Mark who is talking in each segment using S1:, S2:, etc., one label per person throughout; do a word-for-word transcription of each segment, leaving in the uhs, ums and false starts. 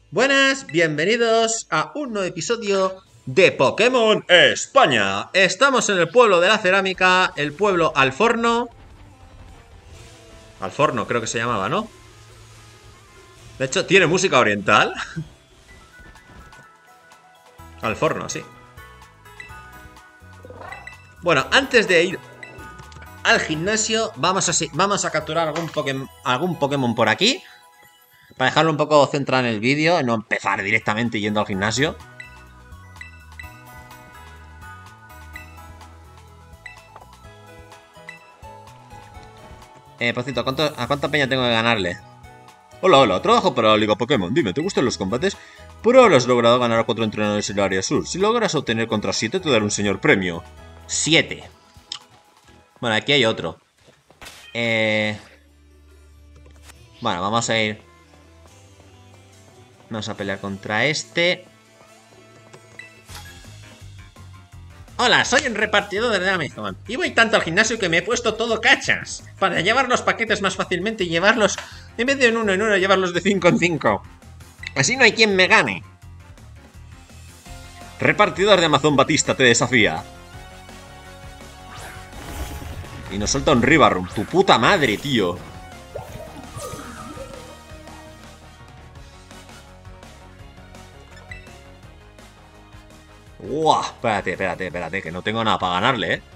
S1: Buenas, bienvenidos a un nuevo episodio de Pokémon España. Estamos en el pueblo de la cerámica, el pueblo Alforno. Alforno creo que se llamaba, ¿no? De hecho, tiene música oriental. Alforno, sí. Bueno, antes de ir al gimnasio, vamos a, vamos a capturar algún Pokémon, algún Pokémon por aquí. Para dejarlo un poco centrado en el vídeo y no empezar directamente yendo al gimnasio. Eh, por cierto, ¿a, cuánto, ¿a cuánta peña tengo que ganarle? Hola, hola, trabajo para la Liga Pokémon. Dime, ¿te gustan los combates? Por ahora has logrado ganar a cuatro entrenadores en el área sur. Si logras obtener contra siete, te daré un señor premio. Siete. Bueno, aquí hay otro. Eh... Bueno, vamos a ir... Vamos a pelear contra este. Hola, soy un repartidor de Amazon. Y voy tanto al gimnasio que me he puesto todo cachas. Para llevar los paquetes más fácilmente y llevarlos... En vez de en uno en uno, llevarlos de cinco en cinco. Así no hay quien me gane. Repartidor de Amazon Batista te desafía. Y nos suelta un Rivarum. Tu puta madre, tío. ¡Uah! Espérate, espérate, espérate, que no tengo nada para ganarle, ¿eh?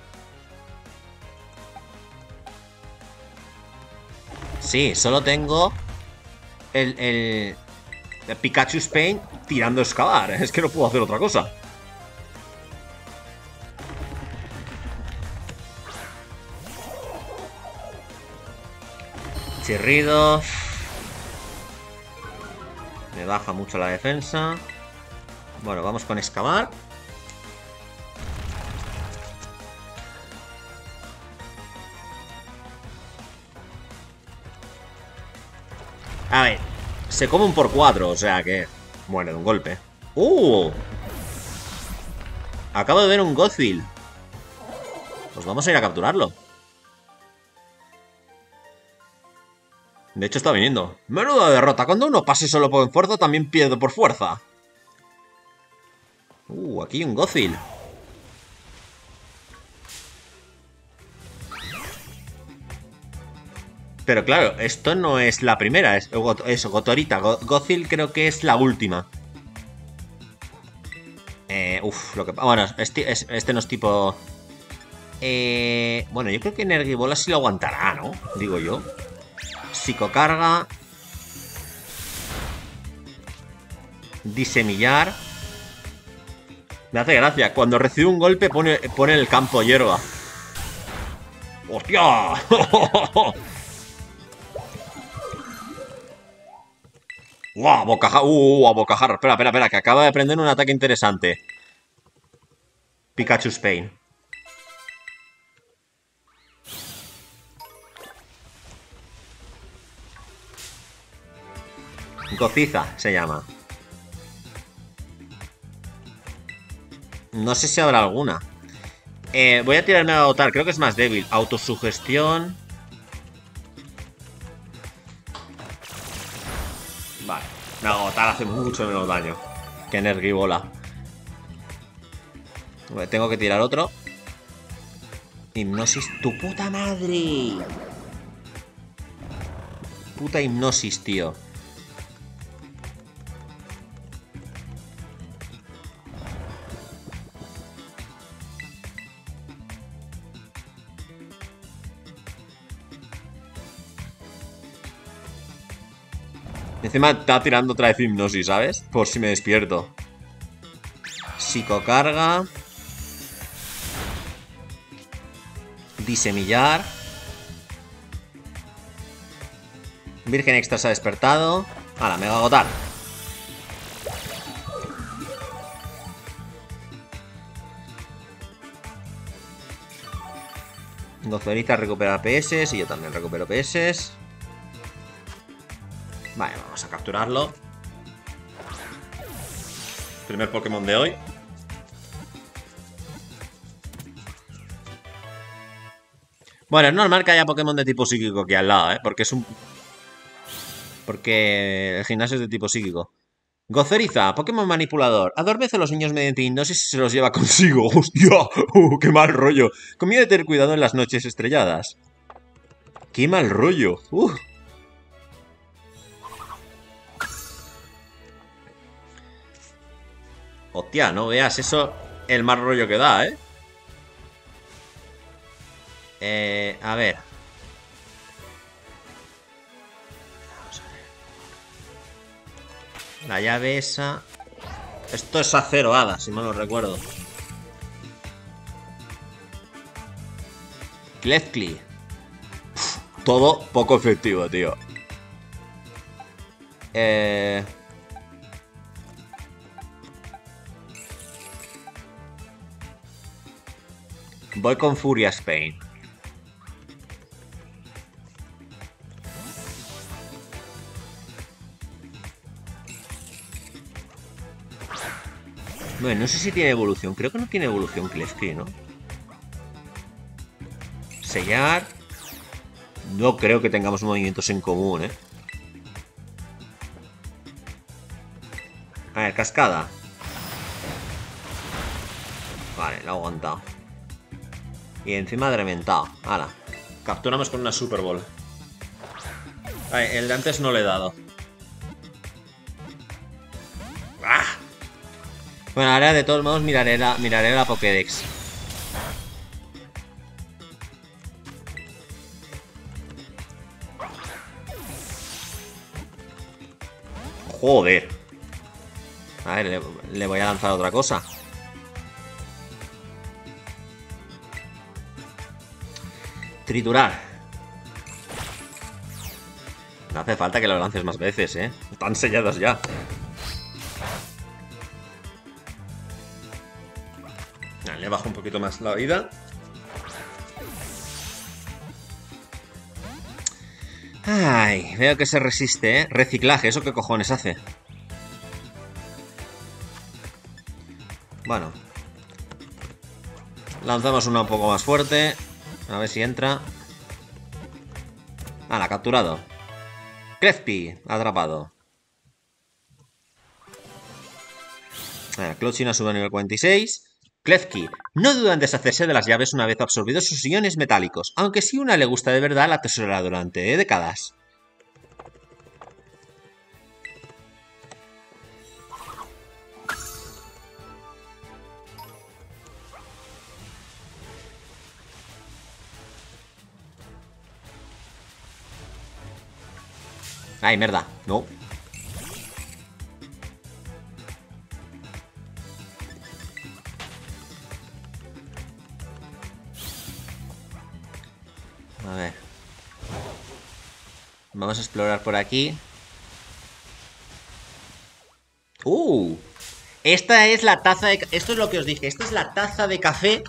S1: Sí, solo tengo el, el, el Pikachu's Pain tirando a excavar. Es que no puedo hacer otra cosa. Chirrido. Me baja mucho la defensa. Bueno, vamos con excavar. A ver, se come un por cuatro, o sea que muere de un golpe. ¡Uh! Acabo de ver un Gothel. Pues vamos a ir a capturarlo. De hecho está viniendo. Menuda derrota. Cuando uno pase solo por fuerza, también pierde por fuerza. Uh, aquí hay un Gothel. Pero claro, esto no es la primera, es eso, Gotorita. Gothel creo que es la última. Eh, uf, lo que... Bueno, este, este no es tipo... Eh, bueno, yo creo que Energibola sí lo aguantará, ¿no? Digo yo. Psicocarga. Disemillar. Me hace gracia. Cuando recibe un golpe pone, pone el campo hierba. ¡Hostia! ¡Wow! Bocajarro. ¡Uh! A bocajarro. Espera, espera, espera. Que acaba de aprender un ataque interesante. Pikachu's Pain. Gociza se llama. No sé si habrá alguna. Eh, voy a tirarme a Agotar. Creo que es más débil. Autosugestión. Vale. No, Agotar hace mucho menos daño que Energibola. Tengo que tirar otro. Hipnosis. ¡Tu puta madre! Puta hipnosis, tío. Encima está tirando otra vez hipnosis, ¿sabes? Por si me despierto. Psicocarga. Disemillar. Virgen Extra se ha despertado. Ahora, me va a agotar. Gozorita recupera P S y yo también recupero P S. Vale, vamos a capturarlo. Primer Pokémon de hoy. Bueno, es normal que haya Pokémon de tipo psíquico aquí al lado, ¿eh? Porque es un... Porque el gimnasio es de tipo psíquico. Goceriza, Pokémon manipulador. Adormece a los niños mediante hipnosis y se los lleva consigo. ¡Hostia! Uh, ¡Qué mal rollo! Conviene tener cuidado en las noches estrelladas. ¡Qué mal rollo! Uh. Hostia, no veas eso el mal rollo que da, ¿eh? Eh, a ver. Vamos a ver. La llave esa... Esto es acero hada, si mal no recuerdo. Klefki. Todo poco efectivo, tío. Eh... Voy con Furia Spain. Bueno, no sé si tiene evolución. Creo que no tiene evolución Klefki, ¿no? Sellar. No creo que tengamos movimientos en común, ¿eh? A ver, cascada. Vale, la he aguantado. Y encima de reventado. Hala. Capturamos con una Super Ball. Vale, el de antes no le he dado. ¡Ah! Bueno, ahora de todos modos miraré la, miraré la Pokédex. Joder. A ver, le, le voy a lanzar otra cosa. Triturar. No hace falta que lo lances más veces, ¿eh? Están sellados ya. Le bajo un poquito más la vida. Ay, veo que se resiste, ¿eh? Reciclaje, ¿eso qué cojones hace? Bueno. Lanzamos una un poco más fuerte. A ver si entra. Ah, la ha capturado. Klefki, atrapado. Ah, Clochina sube a nivel cuarenta y seis. Klefki, no duda en deshacerse de las llaves una vez absorbidos sus iones metálicos, aunque si una le gusta de verdad la atesorará durante décadas. Ay, mierda, no. A ver. Vamos a explorar por aquí. ¡Uh! Esta es la taza de... Esto es lo que os dije. Esta es la taza de café.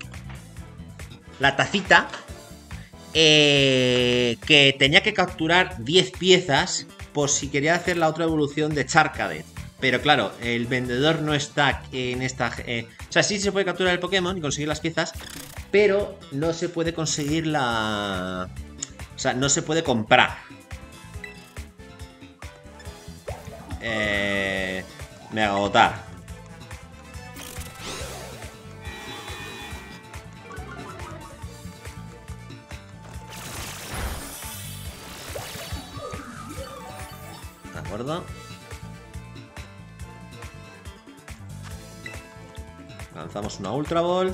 S1: La tacita. Eh, que tenía que capturar diez piezas por si quería hacer la otra evolución de Charcadet. Pero claro, el vendedor no está en esta... Eh, o sea, sí se puede capturar el Pokémon y conseguir las piezas, pero no se puede conseguir la... O sea, no se puede comprar. Eh... Me agotar. ¿De acuerdo? Lanzamos una Ultra Ball.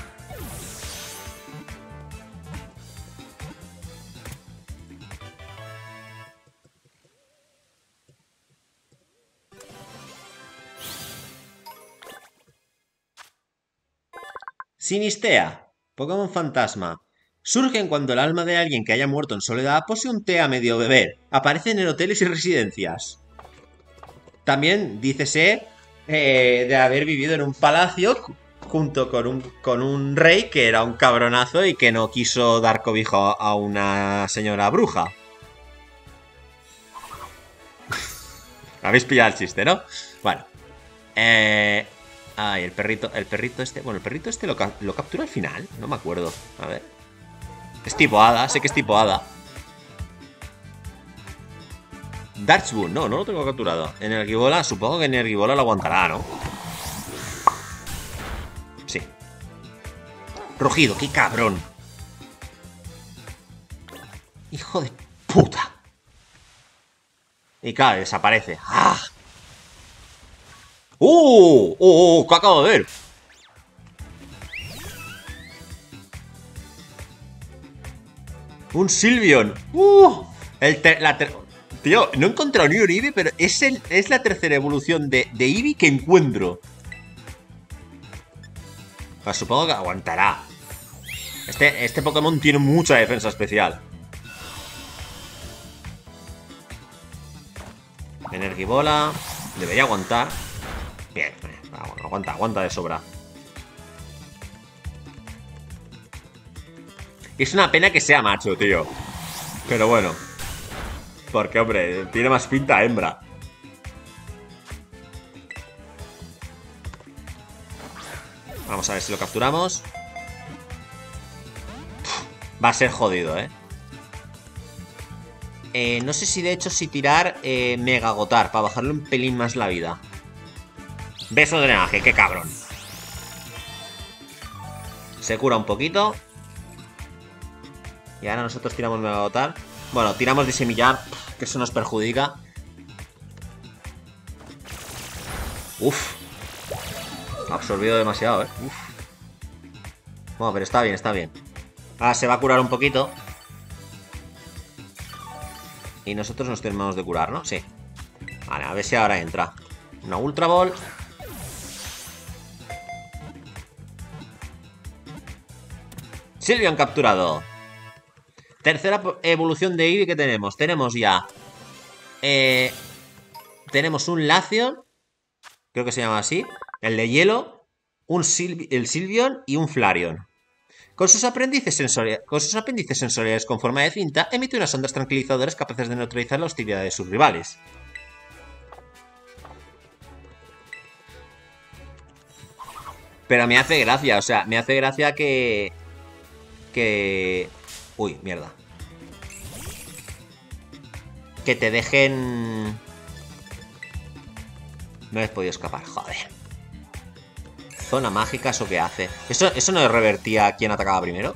S1: Sinistea, Pokémon fantasma. Surgen cuando el alma de alguien que haya muerto en soledad posee un té a medio beber. Aparecen en hoteles y residencias. También, dícese, eh, de haber vivido en un palacio junto con un, con un rey que era un cabronazo y que no quiso dar cobijo a una señora bruja. Habéis pillado el chiste, ¿no? Bueno. Eh... Ay, el perrito, el perrito este... Bueno, el perrito este lo, lo captura al final. No me acuerdo. A ver. Es tipo hada, sé que es tipo hada. Darksboon, no, no lo tengo capturado. Energibola, supongo que Energibola lo aguantará, ¿no? Sí. Rugido, qué cabrón. Hijo de puta. Y claro, desaparece. ¡Ah! ¡Uh! ¡Oh! ¡Oh! ¿Qué acabo de ver? Un Sylveon. ¡Uh! El ter la ter Tío, no he encontrado ni un Eevee, pero es, el, es la tercera evolución de, de Eevee que encuentro. Pues supongo que aguantará. Este, este Pokémon tiene mucha defensa especial. Energibola. Debería aguantar. Bien, aguanta, aguanta de sobra. Es una pena que sea macho, tío. Pero bueno. Porque, hombre, tiene más pinta hembra. Vamos a ver si lo capturamos. Va a ser jodido, ¿eh? eh no sé si de hecho si tirar eh, Mega Agotar para bajarle un pelín más la vida. Beso de drenaje, qué cabrón. Se cura un poquito. Y ahora nosotros tiramos Mega Agotar. Bueno, tiramos de semillar, que eso nos perjudica. Uf. Ha absorbido demasiado, eh. Uf. Bueno, pero está bien, está bien. Ahora se va a curar un poquito. Y nosotros nos terminamos de curar, ¿no? Sí. Vale, a ver si ahora entra. Una Ultra Ball. Sylveon capturado. Tercera evolución de Eevee que tenemos. Tenemos ya... Eh, tenemos un Latios. Creo que se llama así. El de hielo. Un Sil el Sylveon y un Flareon. Con sus, aprendices sensoriales, con sus apéndices sensoriales con forma de cinta, emite unas ondas tranquilizadoras capaces de neutralizar la hostilidad de sus rivales. Pero me hace gracia, o sea, me hace gracia que... Que... Uy, mierda. Que te dejen... No he podido escapar, joder. Zona mágica, ¿eso qué hace? ¿Eso, eso no revertía a quien atacaba primero?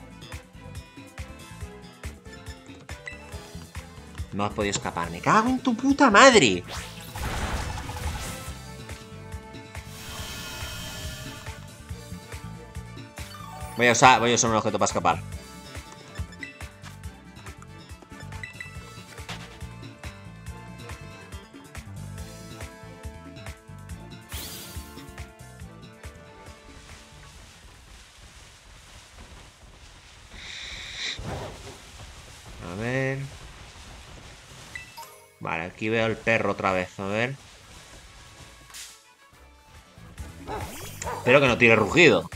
S1: No has podido escapar. ¡Me cago en tu puta madre! Voy a usar, voy a usar un objeto para escapar. A ver. Vale, aquí veo el perro otra vez, a ver. Espero que no tire rugido.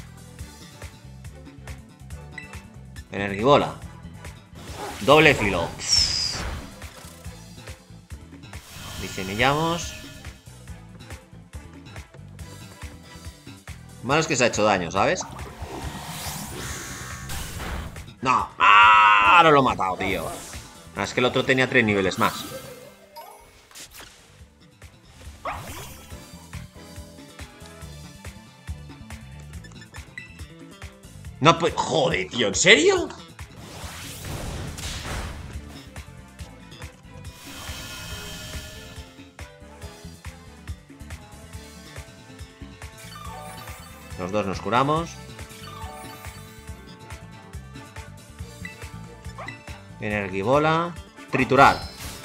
S1: Energibola. Doble filo. Disemillamos. Malo es que se ha hecho daño, ¿sabes? No. ¡Ah! No lo he matado, tío. Ah, es que el otro tenía tres niveles más. No, pues... Joder, tío, ¿en serio? Los dos nos curamos. Energibola. Triturar.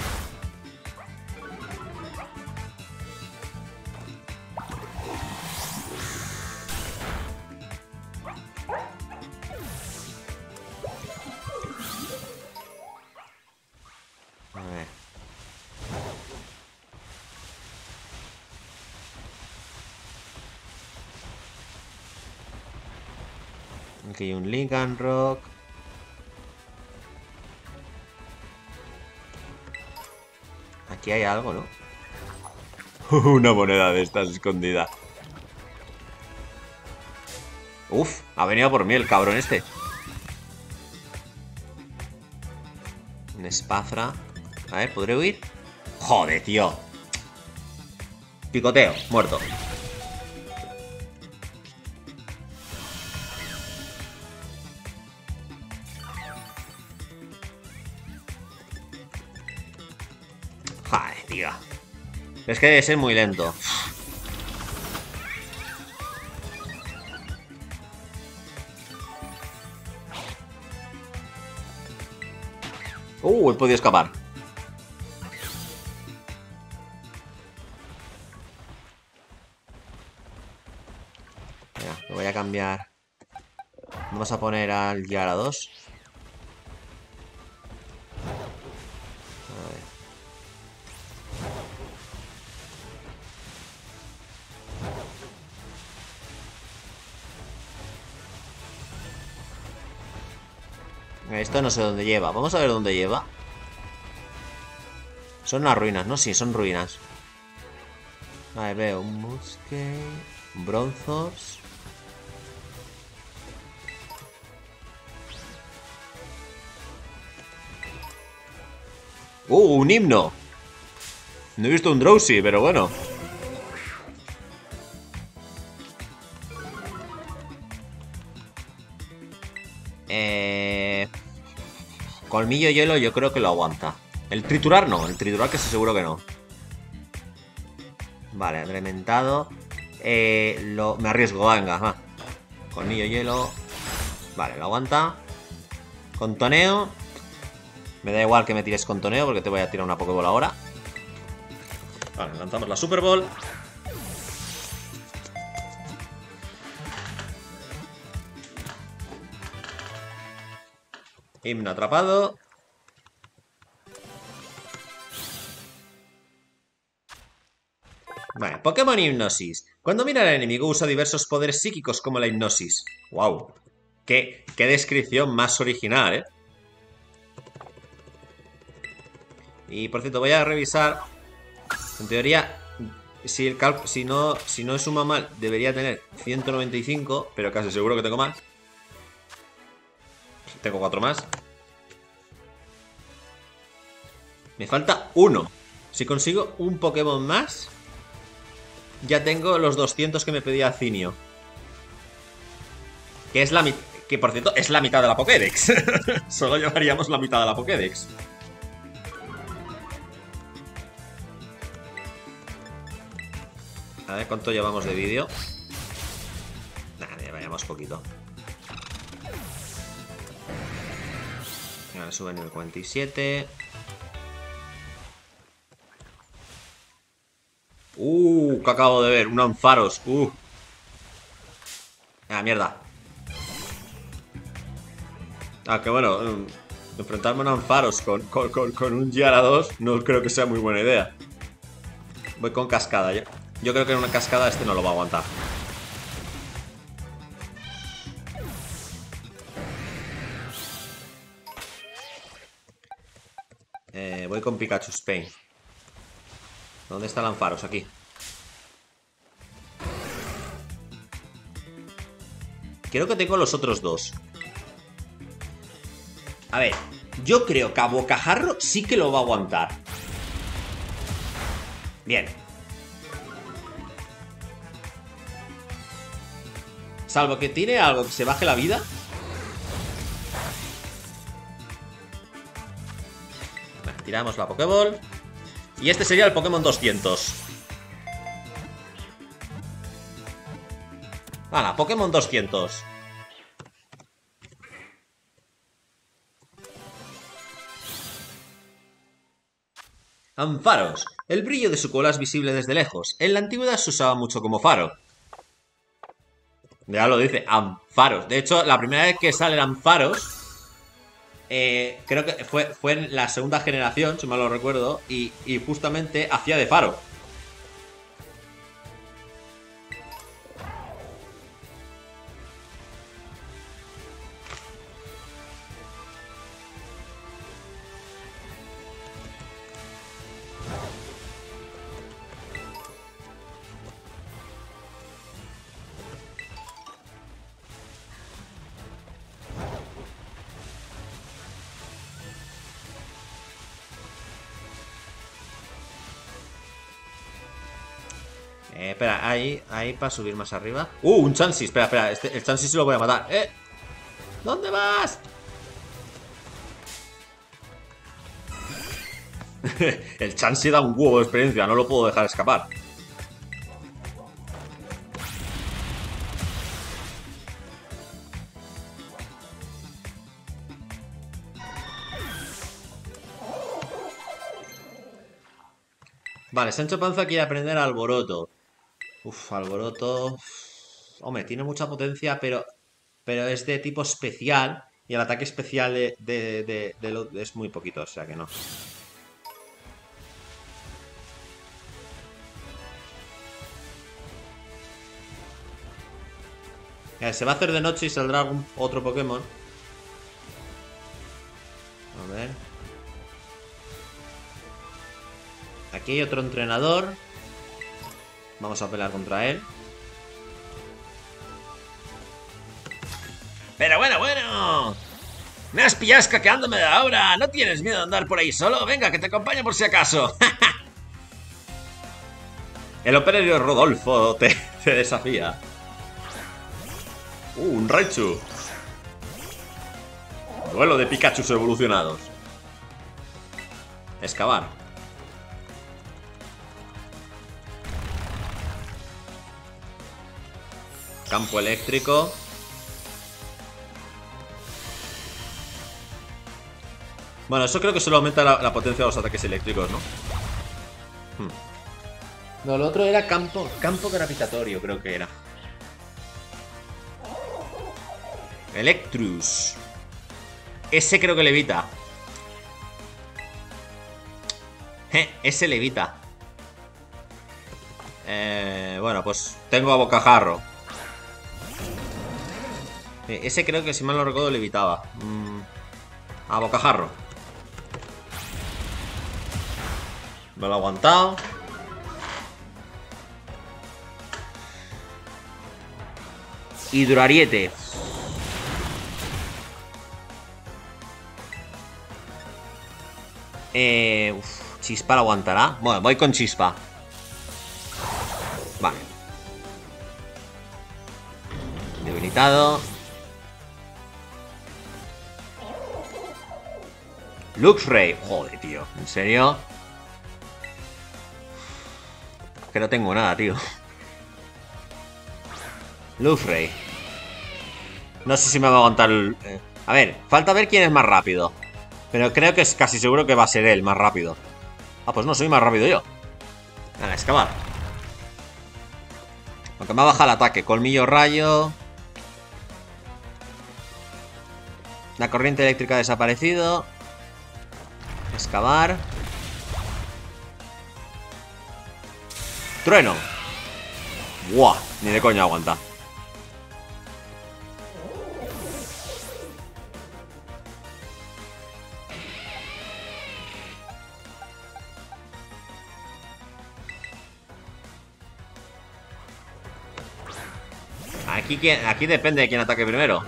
S1: A ver. Aquí hay un Lincoln Rock. Aquí hay algo, ¿no? Una moneda de estas escondida. Uf, ha venido por mí el cabrón este. Un Spazra. A ver, ¿podré huir? Joder, tío. Picoteo, muerto. Joder, tío. Es que debe ser muy lento. Uh, he podido escapar. Venga, lo voy a cambiar. Vamos a poner al Yara dos. A ver. Esto no sé dónde lleva. Vamos a ver dónde lleva. Son unas ruinas, ¿no? Sí, son ruinas. Vale, veo un Musque, Bronzos. ¡Uh! ¡Un himno! No he visto un Drowsy, pero bueno. Eh... Colmillo hielo yo creo que lo aguanta. El triturar no, el triturar que seguro que no. Vale, agrementado. Eh, lo, me arriesgo, venga, va. Colmillo hielo. Vale, lo aguanta. Contoneo. Me da igual que me tires contoneo porque te voy a tirar una Pokéball ahora. Vale, lanzamos la Super Ball. Himno atrapado. Vale, Pokémon Hipnosis. Cuando mira al enemigo usa diversos poderes psíquicos como la hipnosis. Wow. Qué, qué descripción más original, ¿eh? Y por cierto, voy a revisar. En teoría, si el cal si no si no suma mal, debería tener ciento noventa y cinco, pero casi seguro que tengo más. Tengo cuatro más. Me falta uno. Si consigo un Pokémon más, ya tengo los doscientos que me pedía Zinio. Que es la mitad. Que por cierto, es la mitad de la Pokédex. Solo llevaríamos la mitad de la Pokédex. A ver cuánto llevamos de vídeo. Nada, ya vayamos poquito. Ahora sube a nivel cuarenta y siete. Uh, que acabo de ver, un Ampharos. Uh. Ah, mierda. Ah, que bueno, um, enfrentarme a un Ampharos con, con, con, con un Gyarados no creo que sea muy buena idea. Voy con cascada. Yo, yo creo que en una cascada este no lo va a aguantar. Eh, voy con Pikachu Spain. ¿Dónde está el Ampharos? Aquí. Creo que tengo los otros dos. A ver, yo creo que a Bocajarro sí que lo va a aguantar. Bien. Salvo que tiene algo que se baje la vida. Vale, tiramos la Pokéball. Y este sería el Pokémon doscientos. Vale, Pokémon doscientos. Ampharos. El brillo de su cola es visible desde lejos. En la antigüedad se usaba mucho como faro. Ya lo dice, Ampharos. De hecho, la primera vez que salen Ampharos, eh, creo que fue, fue en la segunda generación, si mal lo recuerdo, y, y justamente hacía de faro. Eh, espera, ahí, ahí para subir más arriba. ¡Uh! Un Chansey. Espera, espera. Este, el Chansey se lo voy a matar. ¡Eh! ¿Dónde vas? El Chansey da un huevo de experiencia. No lo puedo dejar escapar. Vale, Sancho Panza quiere aprender Alboroto. Uf, Alboroto... Hombre, tiene mucha potencia, pero... Pero es de tipo especial. Y el ataque especial de, de, de, de lo, es muy poquito, o sea que no. Eh, se va a hacer de noche y saldrá algún otro Pokémon. A ver. Aquí hay otro entrenador. Vamos a pelear contra él. Pero bueno, bueno. Me has pillado escaqueándome de ahora. ¿No tienes miedo de andar por ahí solo? Venga, que te acompaño por si acaso. El operario Rodolfo te, te desafía. Uh, un Raichu. Duelo de Pikachus evolucionados. Excavar. Campo eléctrico. Bueno, eso creo que solo aumenta la, la potencia de los ataques eléctricos, ¿no? Hmm. No, lo otro era campo, campo gravitatorio, creo que era. Electrus. Ese creo que levita. Je, ese levita. Eh, bueno, pues tengo a bocajarro. Eh, ese creo que si mal no recuerdo levitaba. Mm, a bocajarro. Me lo he aguantado. Hidroariete. Eh, uf, Chispa lo aguantará. Bueno, voy con Chispa. Vale. Debilitado. Luxray. Joder, tío. ¿En serio? Que no tengo nada, tío. Luxray. No sé si me va a aguantar el... Eh. A ver, falta ver quién es más rápido. Pero creo que es casi seguro que va a ser él más rápido. Ah, pues no, soy más rápido yo. Venga, excavar. Aunque me ha bajado el ataque. Colmillo rayo. La corriente eléctrica ha desaparecido. Excavar. Trueno. Buah, ni de coña aguanta. Aquí, aquí depende de quién ataque primero.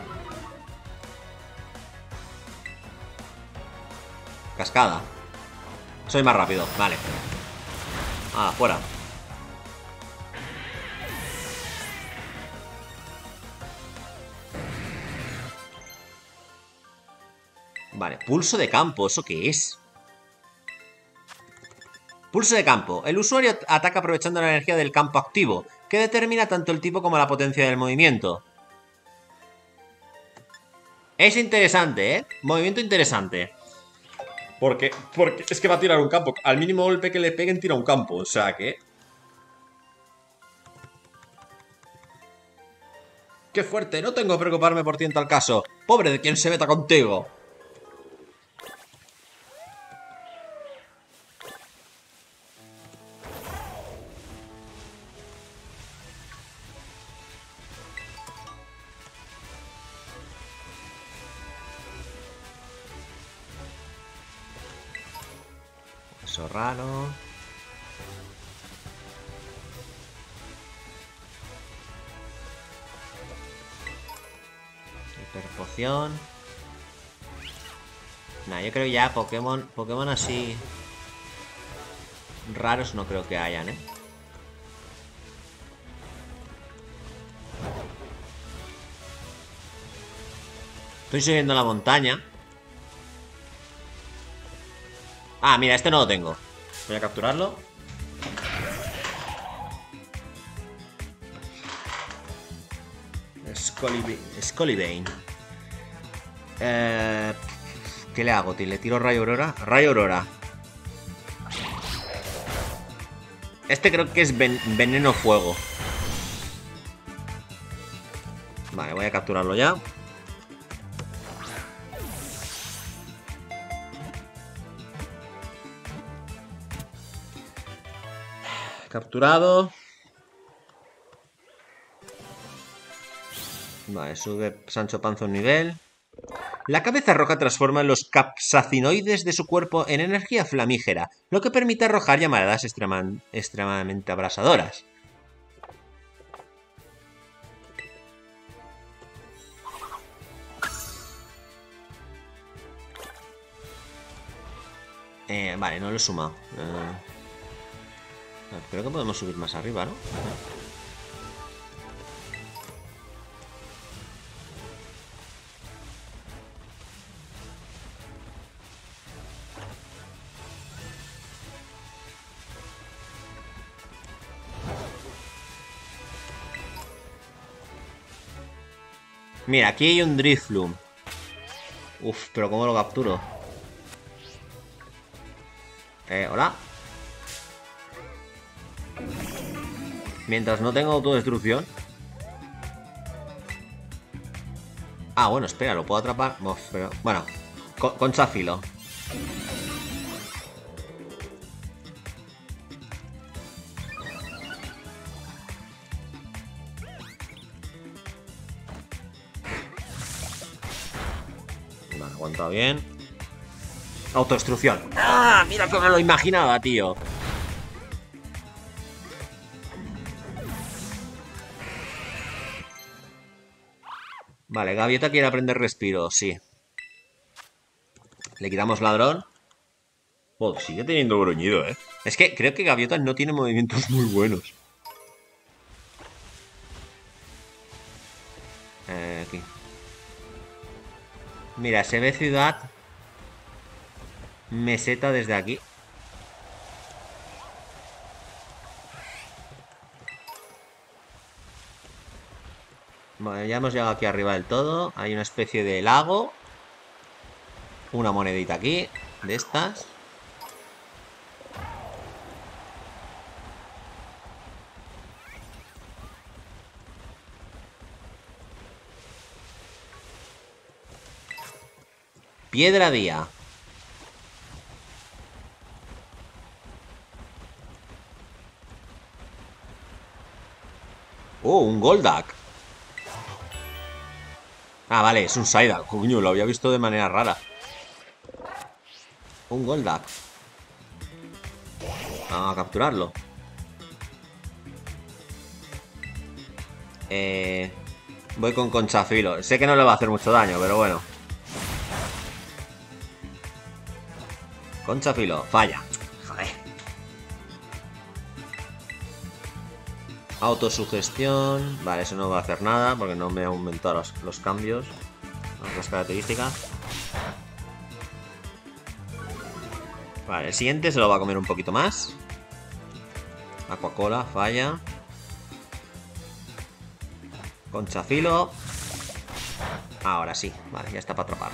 S1: Cascada. Soy más rápido, vale. Ah, fuera. Vale, pulso de campo, ¿eso qué es? Pulso de campo. El usuario ataca aprovechando la energía del campo activo, que determina tanto el tipo como la potencia del movimiento. Es interesante, ¿eh? Movimiento interesante. Porque, porque es que va a tirar un campo. Al mínimo golpe que le peguen tira un campo. O sea que... ¡Qué fuerte! No tengo que preocuparme por ti en tal caso. Pobre de quien se meta contigo. Eso raro. Hiperpoción. Nah, yo creo ya Pokémon. Pokémon así raros no creo que hayan, ¿eh? Estoy subiendo la montaña. Ah, mira, este no lo tengo. Voy a capturarlo. Scolibane. Eh, ¿Qué le hago, tío? ¿Le tiro rayo aurora? Rayo aurora. Este creo que es ven veneno fuego. Vale, voy a capturarlo ya. Capturado. Vale, sube Sancho Panza un nivel. La cabeza roja transforma los capsacinoides de su cuerpo en energía flamígera, lo que permite arrojar llamadas extreman, extremadamente abrasadoras. Eh, vale, no lo he sumado. Eh, creo que podemos subir más arriba, ¿no? Mira, aquí hay un Drifloon. Uf, pero ¿cómo lo capturo? Eh, hola. Mientras no tenga autodestrucción. Ah, bueno, espera, lo puedo atrapar. Uf, pero, bueno, con, concha filo. Vale, aguantado bien. Autodestrucción. ¡Ah! Mira cómo lo imaginaba, tío. Vale, Gaviota quiere aprender respiro, sí. Le quitamos ladrón. Oh, sigue teniendo gruñido, ¿eh? Es que creo que Gaviota no tiene movimientos muy buenos. Eh, aquí. Mira, se ve ciudad. Meseta desde aquí. Bueno, ya hemos llegado aquí arriba del todo. Hay una especie de lago. Una monedita aquí. De estas. Piedra día. Oh, un Goldak. Ah, vale, es un Psyduck. Coño, lo había visto de manera rara. Un Goldak. Vamos a capturarlo. Eh, voy con Conchafilo. Sé que no le va a hacer mucho daño, pero bueno. Conchafilo, falla. Joder. Autosugestión. Vale, eso no va a hacer nada porque no me ha aumentado los, los cambios. Las características. Vale, el siguiente se lo va a comer un poquito más. Aquacola, falla. Conchafilo. Ahora sí, vale, ya está para atrapar.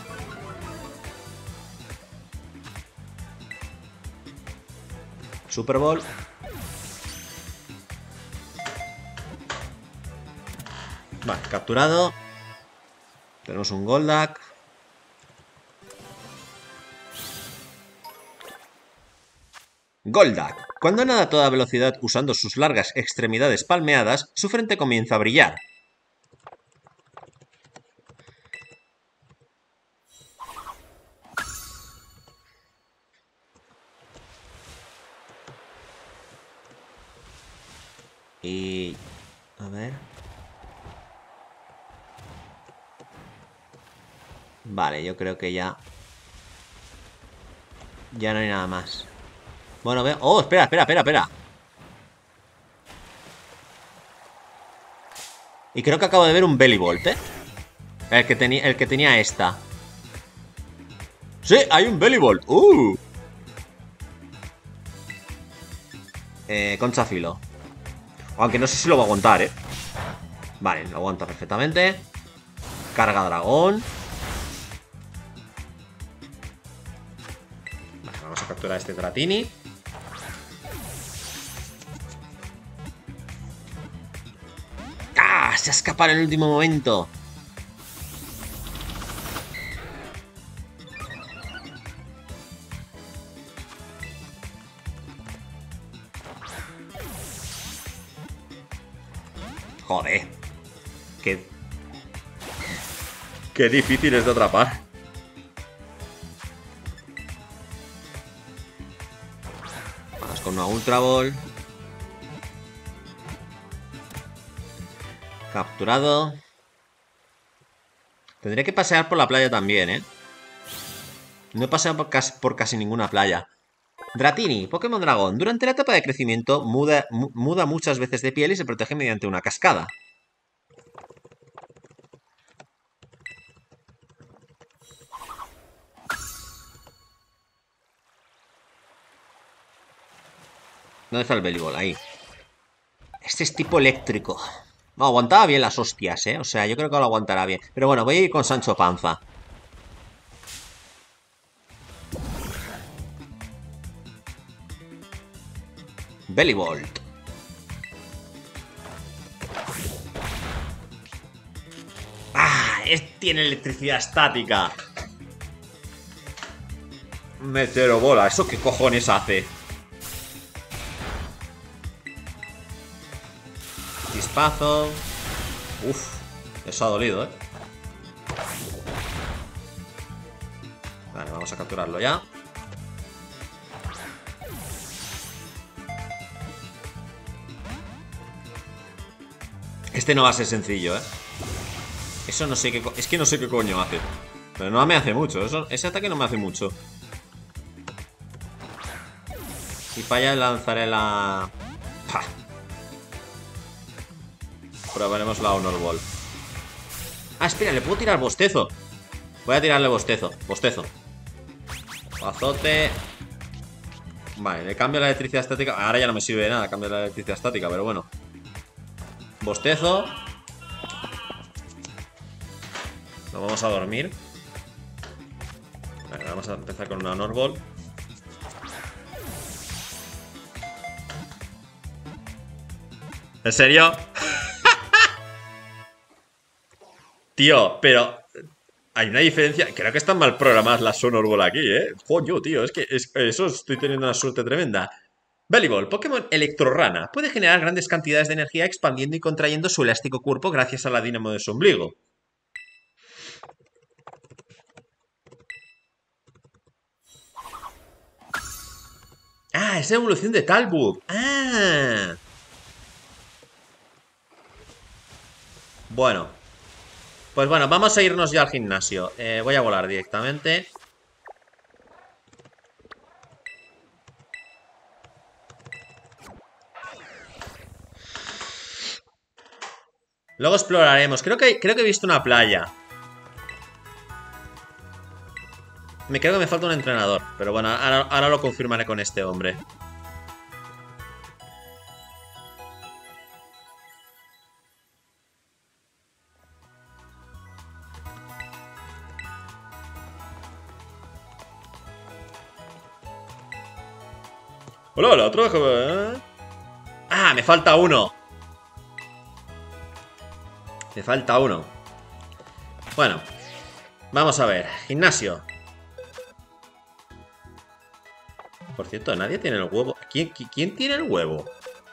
S1: Super Bowl. Vale, capturado. Tenemos un Goldak. Goldak. Cuando nada a toda velocidad usando sus largas extremidades palmeadas, su frente comienza a brillar. Y... a ver... Vale, yo creo que ya... Ya no hay nada más. Bueno, veo... ¡Oh, espera, espera, espera, espera! Y creo que acabo de ver un Bellibolt, ¿eh? El que, tenía, el que tenía esta. ¡Sí! ¡Hay un Bellibolt! ¡Uh! Eh, concha filo. Aunque no sé si lo va a aguantar, ¿eh? Vale, lo aguanta perfectamente. Carga dragón. Vale, vamos a capturar a este Dratini. ¡Ah! Se ha escapado en el último momento. Joder. Qué... Qué difícil es de atrapar. Vamos con una Ultra Ball. Capturado. Tendré que pasear por la playa también, ¿eh? No he paseado por casi, por casi ninguna playa. Dratini, Pokémon Dragón. Durante la etapa de crecimiento muda, mu muda muchas veces de piel y se protege mediante una cascada. ¿Dónde está el Bellibolt? Ahí. Este es tipo eléctrico. No, aguantaba bien las hostias, ¿eh? O sea, yo creo que lo aguantará bien. Pero bueno, voy a ir con Sancho Panza. Bellibolt. ¡Ah! Es, tiene electricidad estática. Meteorobola. ¿Eso qué cojones hace? Chispazo. Uf. Eso ha dolido, ¿eh? Vale, vamos a capturarlo ya. Este no va a ser sencillo, ¿eh? Eso no sé qué... Es que no sé qué coño hace. Pero no me hace mucho. Eso, ese ataque no me hace mucho. Si falla lanzaré la... ¡Pah! Probaremos la Honor Ball. Ah, espera, le puedo tirar bostezo. Voy a tirarle bostezo. Bostezo. Azote. Vale, le cambio la electricidad estática. Ahora ya no me sirve de nada cambio la electricidad estática, pero bueno. Bostezo. Nos vamos a dormir. Vale, vamos a empezar con una Honor Ball. ¿En serio? Tío, pero hay una diferencia. Creo que están mal programadas las Honor Ball aquí, ¿eh? Coño, tío, es que es, eso estoy teniendo una suerte tremenda. Bellibolt, Pokémon Electrorana. Puede generar grandes cantidades de energía expandiendo y contrayendo su elástico cuerpo gracias a la dínamo de su ombligo. Ah, es evolución de Talbuk. Ah. Bueno. Pues bueno, vamos a irnos ya al gimnasio. Eh, voy a volar directamente. Luego exploraremos. Creo que, creo que he visto una playa. Me creo que me falta un entrenador. Pero bueno, ahora, ahora lo confirmaré con este hombre. Hola, hola, otro. ¿Eh? Ah, me falta uno. Me falta uno. Bueno, vamos a ver. Gimnasio. Por cierto, nadie tiene el huevo. ¿Quién, quién tiene el huevo?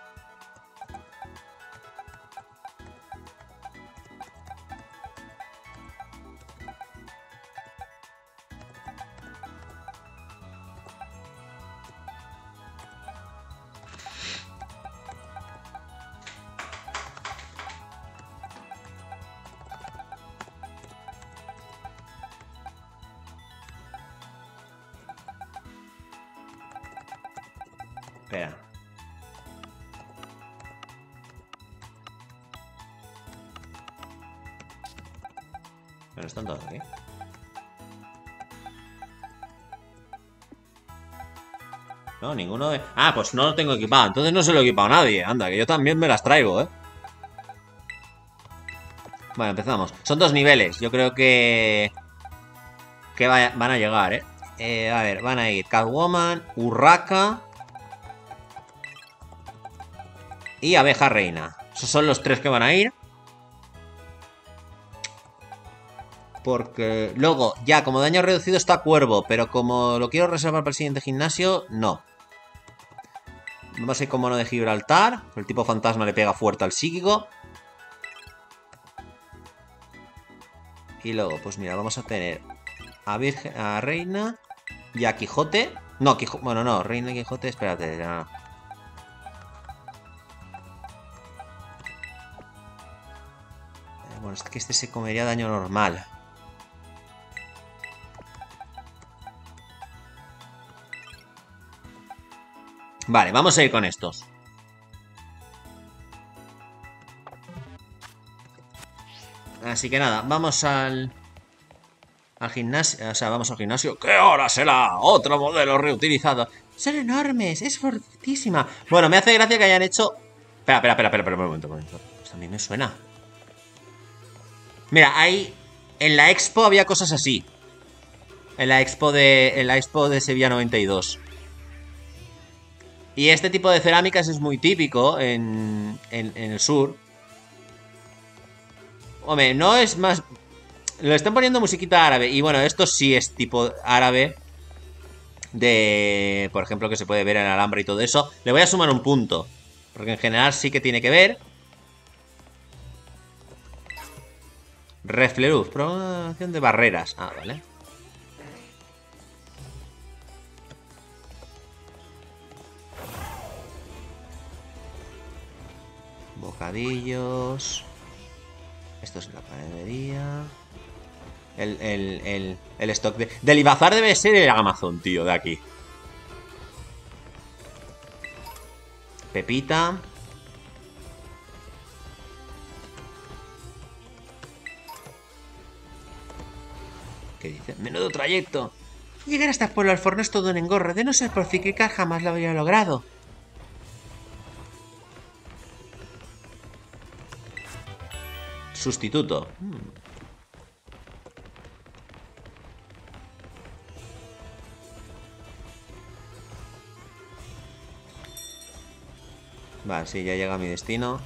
S1: Espera. Bueno, están todos aquí. No, ninguno de... Ah, pues no lo tengo equipado. Entonces no se lo he equipado a nadie. Anda, que yo también me las traigo, ¿eh? Bueno, empezamos. Son dos niveles. Yo creo que... Que vaya... van a llegar, ¿eh? ¿eh? A ver, van a ir Catwoman, Urraca... Y Abeja Reina. Esos son los tres que van a ir. Porque luego, ya, como daño reducido está Cuervo. Pero como lo quiero reservar para el siguiente gimnasio, no. Vamos a ir con Mono de Gibraltar. El tipo fantasma le pega fuerte al psíquico. Y luego, pues mira, vamos a tener a, Virgen, a Reina y a Quijote. No, Quijote. Bueno, no, Reina y Quijote, espérate. No. Bueno, es que este se comería daño normal. Vale, vamos a ir con estos. Así que nada, vamos al... Al gimnasio, o sea, vamos al gimnasio. ¿Qué hora será? Otro modelo reutilizado. Son enormes, es fortísima. Bueno, me hace gracia que hayan hecho... Espera, espera, espera, espera, espera un momento, un momento. Esto a mí me suena. Mira, ahí... En la expo había cosas así. En la expo de... En la expo de Sevilla noventa y dos. Y este tipo de cerámicas es muy típico en, en, en el sur. Hombre, no es más... Lo están poniendo musiquita árabe. Y bueno, esto sí es tipo árabe. De... Por ejemplo, que se puede ver en el alambre y todo eso. Le voy a sumar un punto. Porque en general sí que tiene que ver. Refleruz, programación de barreras. Ah, vale. Bocadillos. Esto es la panadería. El, el, el, el stock de... Del Ibazar debe ser el Amazon, tío, de aquí. Pepita. ¿Qué dice? Menudo trayecto. Llegar hasta Pueblo Alforno es todo un engorro. De no ser por cíclica jamás lo habría logrado. Sustituto. Hmm. Vale, sí, ya llega a mi destino.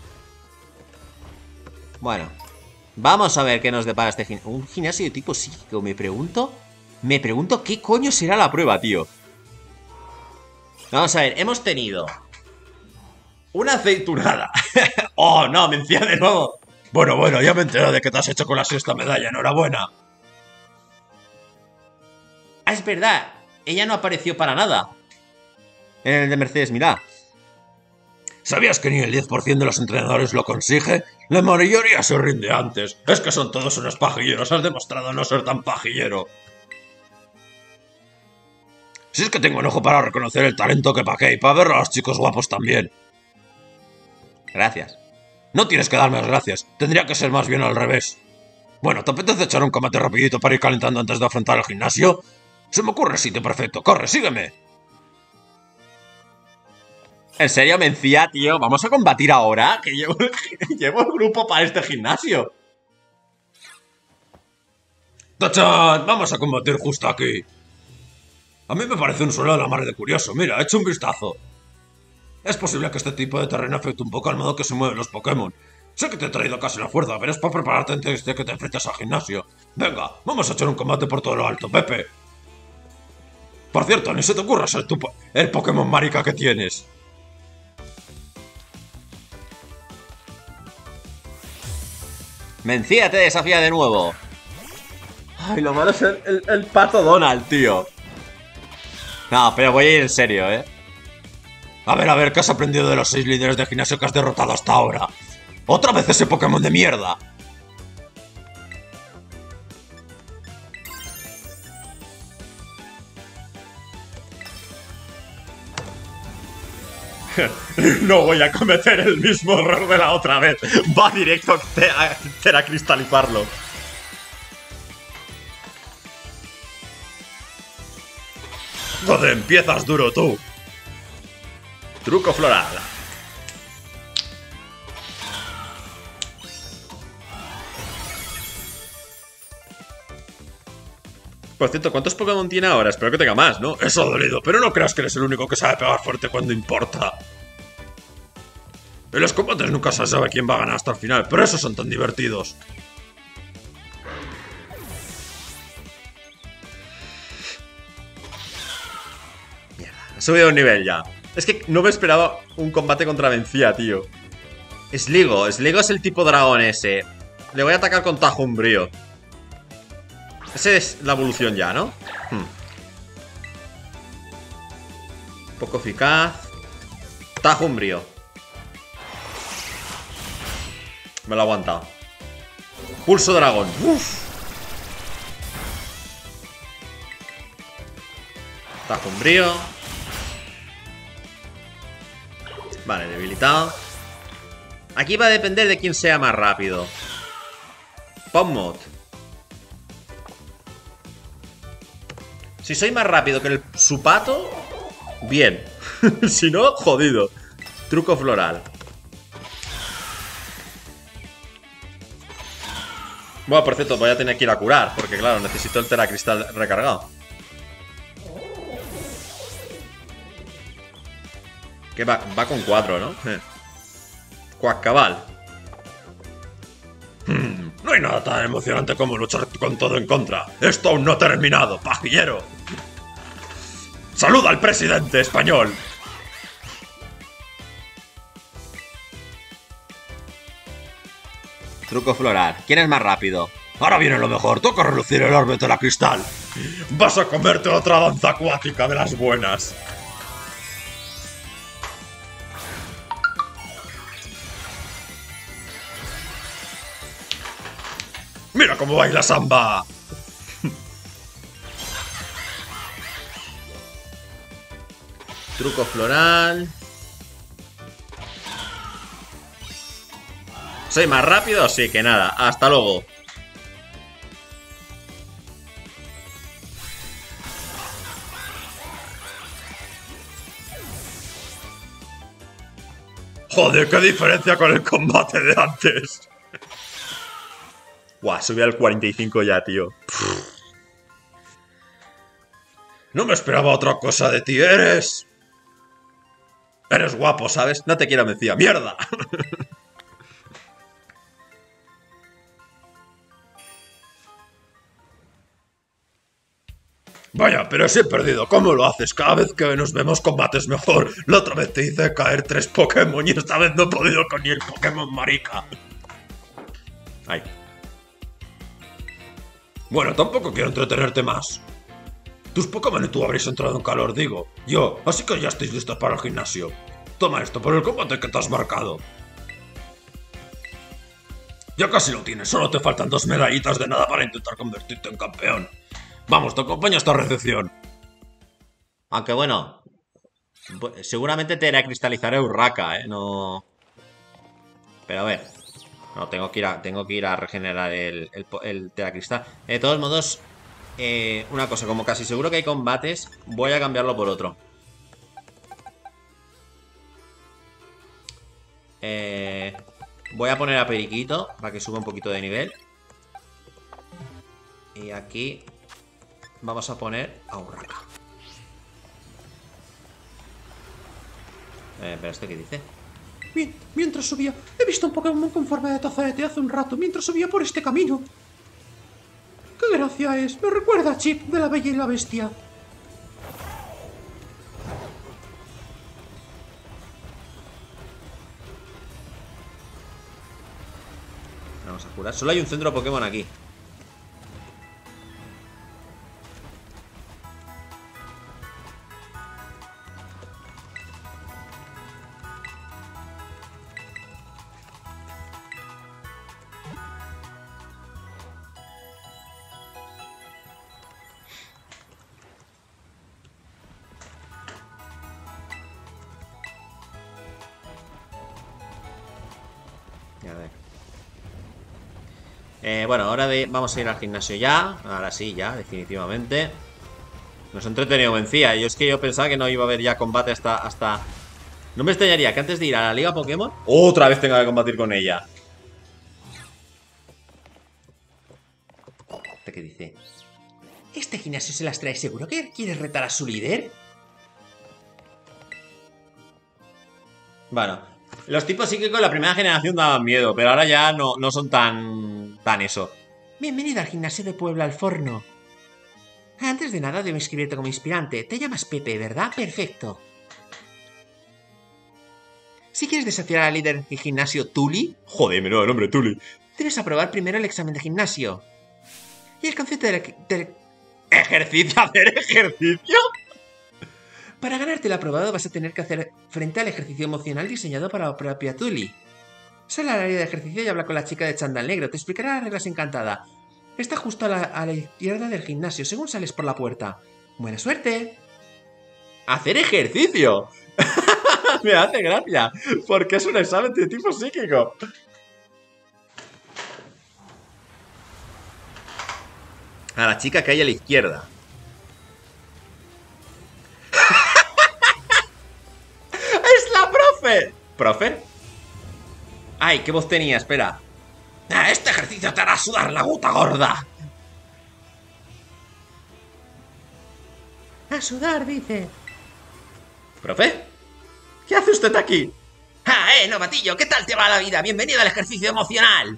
S1: Bueno. Vamos a ver qué nos depara este gimnasio. Un gimnasio de tipo psíquico, me pregunto. Me pregunto qué coño será la prueba, tío. Vamos a ver, hemos tenido una aceitunada. Oh, no, me encía de nuevo. Bueno, bueno, ya me he enterado de que te has hecho con la sexta medalla. Enhorabuena. Ah, es verdad. Ella no apareció para nada en el de Mercedes Milá. ¿Sabías que ni el diez por ciento de los entrenadores lo consigue? La mayoría se rinde antes. Es que son todos unos pajilleros. Has demostrado no ser tan pajillero. Si es que tengo un ojo para reconocer el talento que pagué y para ver a los chicos guapos también. Gracias. No tienes que darme las gracias. Tendría que ser más bien al revés. Bueno, ¿te apetece echar un combate rapidito para ir calentando antes de afrontar el gimnasio? Se me ocurre el sitio perfecto. ¡Corre, sígueme! ¿En serio, Mencía, tío? ¿Vamos a combatir ahora? Que llevo, llevo el grupo para este gimnasio. ¡Tachan! Vamos a combatir justo aquí. A mí me parece un suelo de la madre de curioso. Mira, echa un vistazo. Es posible que este tipo de terreno afecte un poco al modo que se mueven los Pokémon. Sé que te he traído casi la fuerza, pero es para prepararte antes de que te enfrentes al gimnasio. Venga, vamos a echar un combate por todo lo alto, Pepe. Por cierto, ni se te ocurra ser tú el Pokémon marica que tienes. Mencía te desafía de nuevo. Ay, lo malo es el, el, el pato Donald, tío. No, pero voy a ir en serio, ¿eh? A ver, a ver, ¿qué has aprendido de los seis líderes de gimnasio que has derrotado hasta ahora? ¡Otra vez ese Pokémon de mierda! No voy a cometer el mismo error de la otra vez. Va directo a cristalizarlo. Joder, empiezas duro tú. Truco floral. Por cierto, ¿cuántos Pokémon tiene ahora? Espero que tenga más, ¿no? Eso ha dolido, pero no creas que eres el único que sabe pegar fuerte cuando importa. En los combates nunca se sabe quién va a ganar hasta el final, pero esos son tan divertidos. Mierda, he subido un nivel ya. Es que no me esperaba un combate contra Mencía, tío. Sligo, Sligo es el tipo dragón ese. Le voy a atacar con Tajo Umbrío. Esa es la evolución ya, ¿no? Hmm. Poco eficaz. Tajo Umbrío. Me lo ha aguantado. Pulso dragón. Uf. Tajo Umbrío. Vale, debilitado. Aquí va a depender de quién sea más rápido. Pomod. Si soy más rápido que el Supato, bien. Si no, jodido. Truco floral. Bueno, por cierto, voy a tener que ir a curar, porque claro, necesito el Teracristal recargado. Que va, va con cuatro, ¿no? Eh. Cuacabal. Hmm, no hay nada tan emocionante como luchar con todo en contra. Esto aún no ha terminado, pajillero. ¡Saluda al presidente español! Truco floral. ¿Quién es más rápido? Ahora viene lo mejor. Toca relucir el orbe de la cristal. Vas a comerte otra danza acuática de las buenas. ¡Mira cómo baila samba! Truco floral. ¿Soy más rápido? Sí, que nada. Hasta luego. Joder, qué diferencia con el combate de antes. Guau, subí al cuarenta y cinco ya, tío. No me esperaba otra cosa de ti, eres... Eres guapo, ¿sabes? No te quiero Mencía, ¡mierda! Vaya, pero si he perdido, ¿cómo lo haces? Cada vez que nos vemos combates mejor. La otra vez te hice caer tres Pokémon y esta vez no he podido con ni el Pokémon marica. Ay. Bueno, tampoco quiero entretenerte más. Tus Pokémon y tú habréis entrado en calor, digo. Yo, así que ya estáis listos para el gimnasio. Toma esto por el combate que te has marcado. Ya casi lo tienes, solo te faltan dos medallitas de nada para intentar convertirte en campeón. Vamos, te acompaño a esta recepción. Aunque bueno, seguramente te hará cristalizar Urraca, ¿eh? No... Pero a ver. No, tengo que ir a, tengo que ir a regenerar el, el, el Teracristal. De todos modos, eh, una cosa, como casi seguro que hay combates, voy a cambiarlo por otro. Eh, voy a poner a Periquito para que suba un poquito de nivel. Y aquí vamos a poner a Urraca. Eh, pero ¿esto qué dice?
S2: Bien, mientras subía, he visto un Pokémon con forma de taza de té hace un rato, mientras subía por este camino. ¡Qué gracia es! Me recuerda a Chip de La Bella y la Bestia.
S1: Vamos a curar. Solo hay un centro Pokémon aquí. A ver. Eh, bueno, ahora de, vamos a ir al gimnasio ya. Ahora sí, ya, definitivamente. Nos ha entretenido vencía. Yo es que yo pensaba que no iba a haber ya combate hasta... hasta... No me extrañaría que antes de ir a la Liga Pokémon otra vez tenga que combatir con ella. ¿Qué dice?
S2: ¿Este gimnasio se las trae seguro que quieres retar a su líder?
S1: Bueno, los tipos psíquicos la primera generación daban miedo, pero ahora ya no, no son tan... tan eso.
S2: Bienvenido al gimnasio de Pueblo al Forno. Antes de nada debo inscribirte como inspirante. Te llamas Pepe, ¿verdad? Perfecto. Si quieres desafiar al líder del gimnasio Tuli...
S1: Joder, menudo nombre, Tuli.
S2: Debes aprobar primero el examen de gimnasio. Y el concepto del... del...
S1: ¿Ejercicio? ¿Hacer ejercicio?
S2: Para ganarte el aprobado vas a tener que hacer frente al ejercicio emocional diseñado para la propia Tuli. Sal al área de ejercicio y habla con la chica de chándal negro. Te explicará las reglas encantada. Está justo a la, a la izquierda del gimnasio, según sales por la puerta. ¡Buena suerte!
S1: ¡Hacer ejercicio! Me hace gracia, porque es un examen de tipo psíquico. A la chica que hay a la izquierda. ¡Es la profe! ¿Profe? Ay, qué voz tenía, espera.
S2: Ah, este ejercicio te hará sudar la gota gorda. A sudar, dice.
S1: ¿Profe? ¿Qué hace usted aquí?
S2: ¡Ah, eh, novatillo! ¿Qué tal te va la vida? Bienvenido al ejercicio emocional.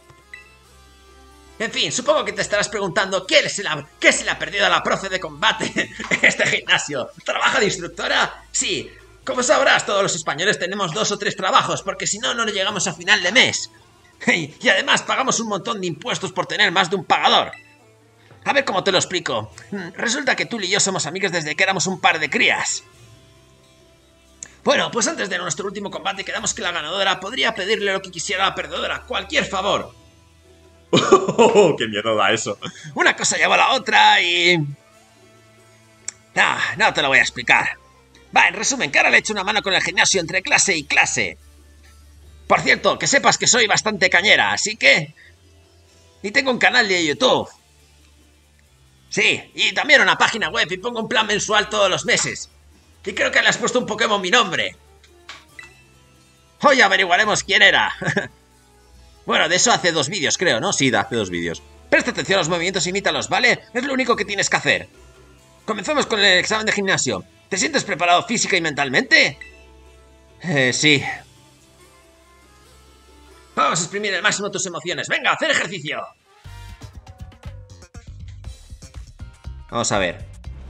S2: En fin, supongo que te estarás preguntando ¿qué se, la, ¿qué se le ha perdido a la profe de combate en este gimnasio? ¿Trabaja de instructora? Sí. Como sabrás, todos los españoles tenemos dos o tres trabajos, porque si no, no llegamos a final de mes. Y además pagamos un montón de impuestos por tener más de un pagador. A ver cómo te lo explico. Resulta que tú y yo somos amigos desde que éramos un par de crías. Bueno, pues antes de nuestro último combate quedamos que la ganadora podría pedirle lo que quisiera a la perdedora, cualquier favor.
S1: Oh, ¡qué miedo da eso!
S2: Una cosa lleva a la otra y... No, no te lo voy a explicar. Va, en resumen, que ahora le echo una mano con el gimnasio entre clase y clase. Por cierto, que sepas que soy bastante cañera, así que... Y tengo un canal de YouTube. Sí, y también una página web y pongo un plan mensual todos los meses. Y creo que le has puesto un Pokémon mi nombre. Hoy averiguaremos quién era. Bueno, de eso hace dos vídeos, creo, ¿no?
S1: Sí, da hace dos vídeos.
S2: Presta atención a los movimientos, imítalos, ¿vale? Es lo único que tienes que hacer. Comencemos con el examen de gimnasio. ¿Te sientes preparado física y mentalmente?
S1: Eh, sí.
S2: Vamos a exprimir al máximo tus emociones. ¡Venga, a hacer ejercicio!
S1: Vamos a ver.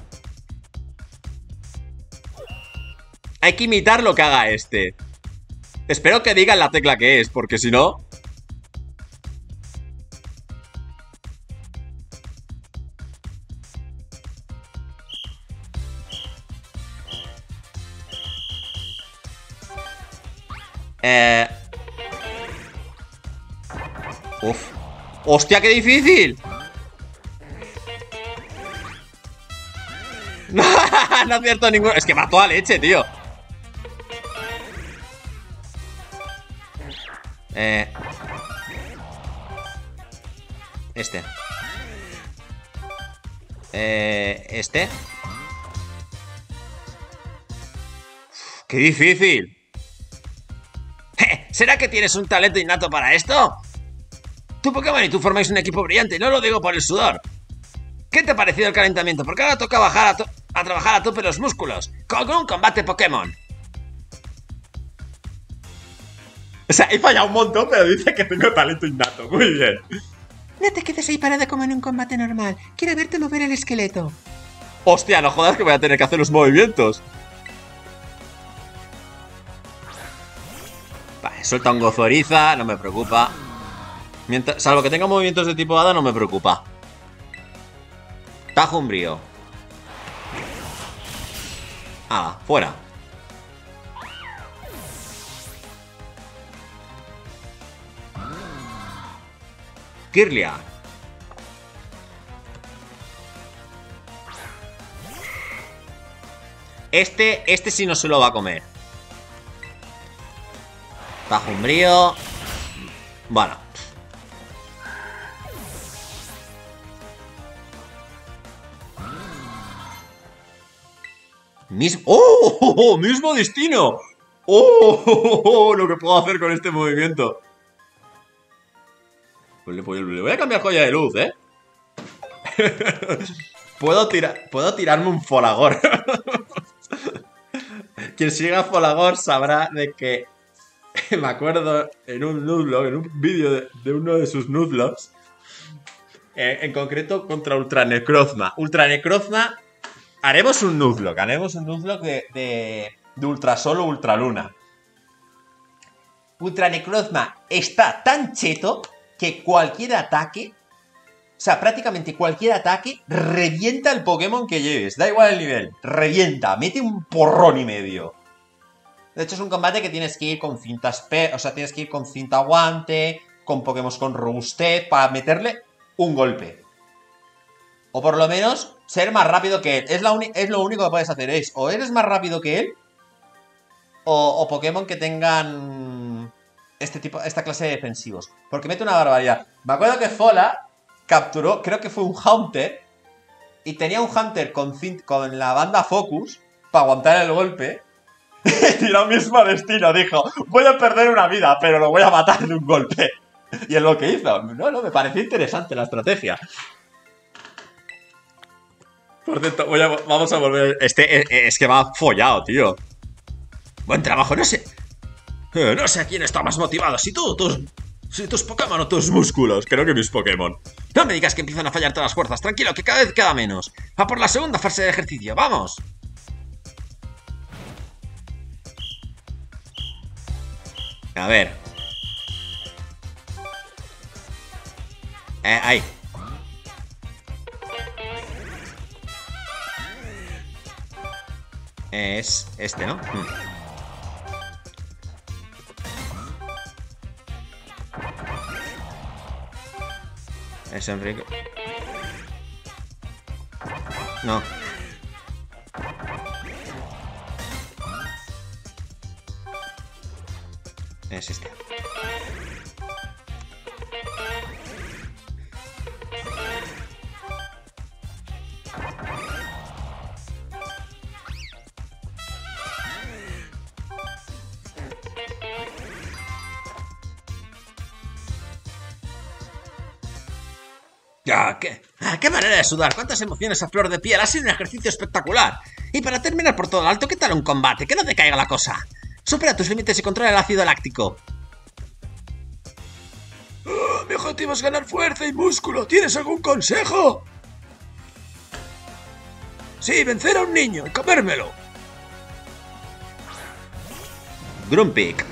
S1: Hay que imitar lo que haga este. Espero que digan la tecla que es, porque si no... Eh... Uf. ¡Hostia, qué difícil! No acierto ninguno. Es que mató a leche, tío. Eh... Este. Eh... Este. Uf, ¡qué difícil!
S2: ¿Será que tienes un talento innato para esto? Tu Pokémon y tú formáis un equipo brillante, no lo digo por el sudor. ¿Qué te ha parecido el calentamiento? Porque ahora toca bajar a, to a trabajar a tope los músculos, con un combate Pokémon.
S1: O sea, he fallado un montón, pero dice que tengo talento innato. Muy bien.
S2: No te quedes ahí parado como en un combate normal. Quiero verte mover el esqueleto.
S1: Hostia, no jodas que voy a tener que hacer los movimientos. Vale, suelta un Gozoriza, no me preocupa. Mientras, salvo que tenga movimientos de tipo hada, no me preocupa. Tajo umbrío. Ah, fuera. Kirlia. Este, este sí no se lo va a comer. Tajo umbrío. Bueno. Mismo... ¡Oh! ¡Oh! ¡Oh! ¡Mismo destino! ¡Oh! ¡Oh! ¡Oh! ¡Oh! Lo que puedo hacer con este movimiento. Pues le, pues le voy a cambiar joya de luz, ¿eh? puedo, tirar, puedo tirarme un Folagor. Quien siga Folagor sabrá de que... me acuerdo en un Nuzlocke, en un vídeo de, de uno de sus Nuzlocks, eh, en concreto contra Ultra Necrozma. Ultra Necrozma... Haremos un Nuzlocke, haremos un Nuzlocke de, de, de Ultrasol o Ultraluna. Ultra Necrozma está tan cheto que cualquier ataque, o sea, prácticamente cualquier ataque, revienta el Pokémon que lleves. Da igual el nivel, revienta, mete un porrón y medio. De hecho, es un combate que tienes que ir con cintas P, o sea, tienes que ir con cinta guante, con Pokémon con robustez, para meterle un golpe. O por lo menos ser más rápido que él. Es, la es lo único que puedes hacer. Es o eres más rápido que él, o, o Pokémon que tengan este tipo, esta clase de defensivos. Porque mete una barbaridad. Me acuerdo que Fola capturó, creo que fue un Haunter, y tenía un Hunter con, con la banda Focus para aguantar el golpe. Y tiró mismo destino. Dijo, voy a perder una vida, pero lo voy a matar de un golpe. Y es lo que hizo. No, no, me pareció interesante la estrategia. Por cierto, voy a, vamos a volver. Este es, es que va follado, tío.
S2: Buen trabajo, no sé. Eh, no sé quién está más motivado, si tú, tus... Si tus Pokémon o tus músculos.
S1: Creo que mis Pokémon.
S2: No me digas que empiezan a fallar todas las fuerzas. Tranquilo, que cada vez queda menos. A por la segunda fase de ejercicio, ¡vamos!
S1: A ver. Eh, ahí. Es este, ¿no? Hmm. Es Enrique. No. Es este.
S2: ¡Ah, qué, ah, qué manera de sudar! ¡Cuántas emociones a flor de piel! ¡Ha sido un ejercicio espectacular! Y para terminar por todo lo alto, ¿qué tal un combate? ¡Que no te caiga la cosa! Supera tus límites y controla el ácido láctico.
S3: Oh, mi objetivo es ganar fuerza y músculo. ¿Tienes algún consejo? Sí, vencer a un niño y comérmelo.
S1: Grumpig.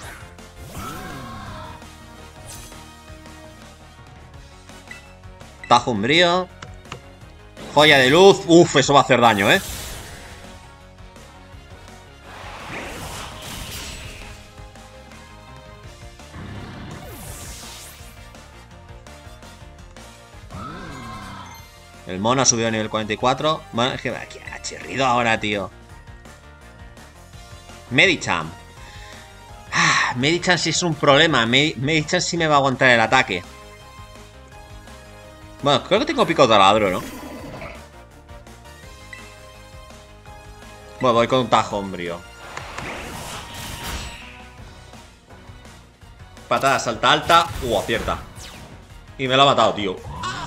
S1: Tajo umbrío. Joya de luz. Uf, eso va a hacer daño, ¿eh? El mono ha subido a nivel cuarenta y cuatro. Bueno, es que ha chirrido ahora, tío. Medicham. Ah, Medicham sí es un problema. Medicham sí me va a aguantar el ataque. Bueno, creo que tengo pico taladro, ¿no? Bueno, voy con un tajo umbrío. Patada, salta alta. Uh, acierta. Y me lo ha matado, tío.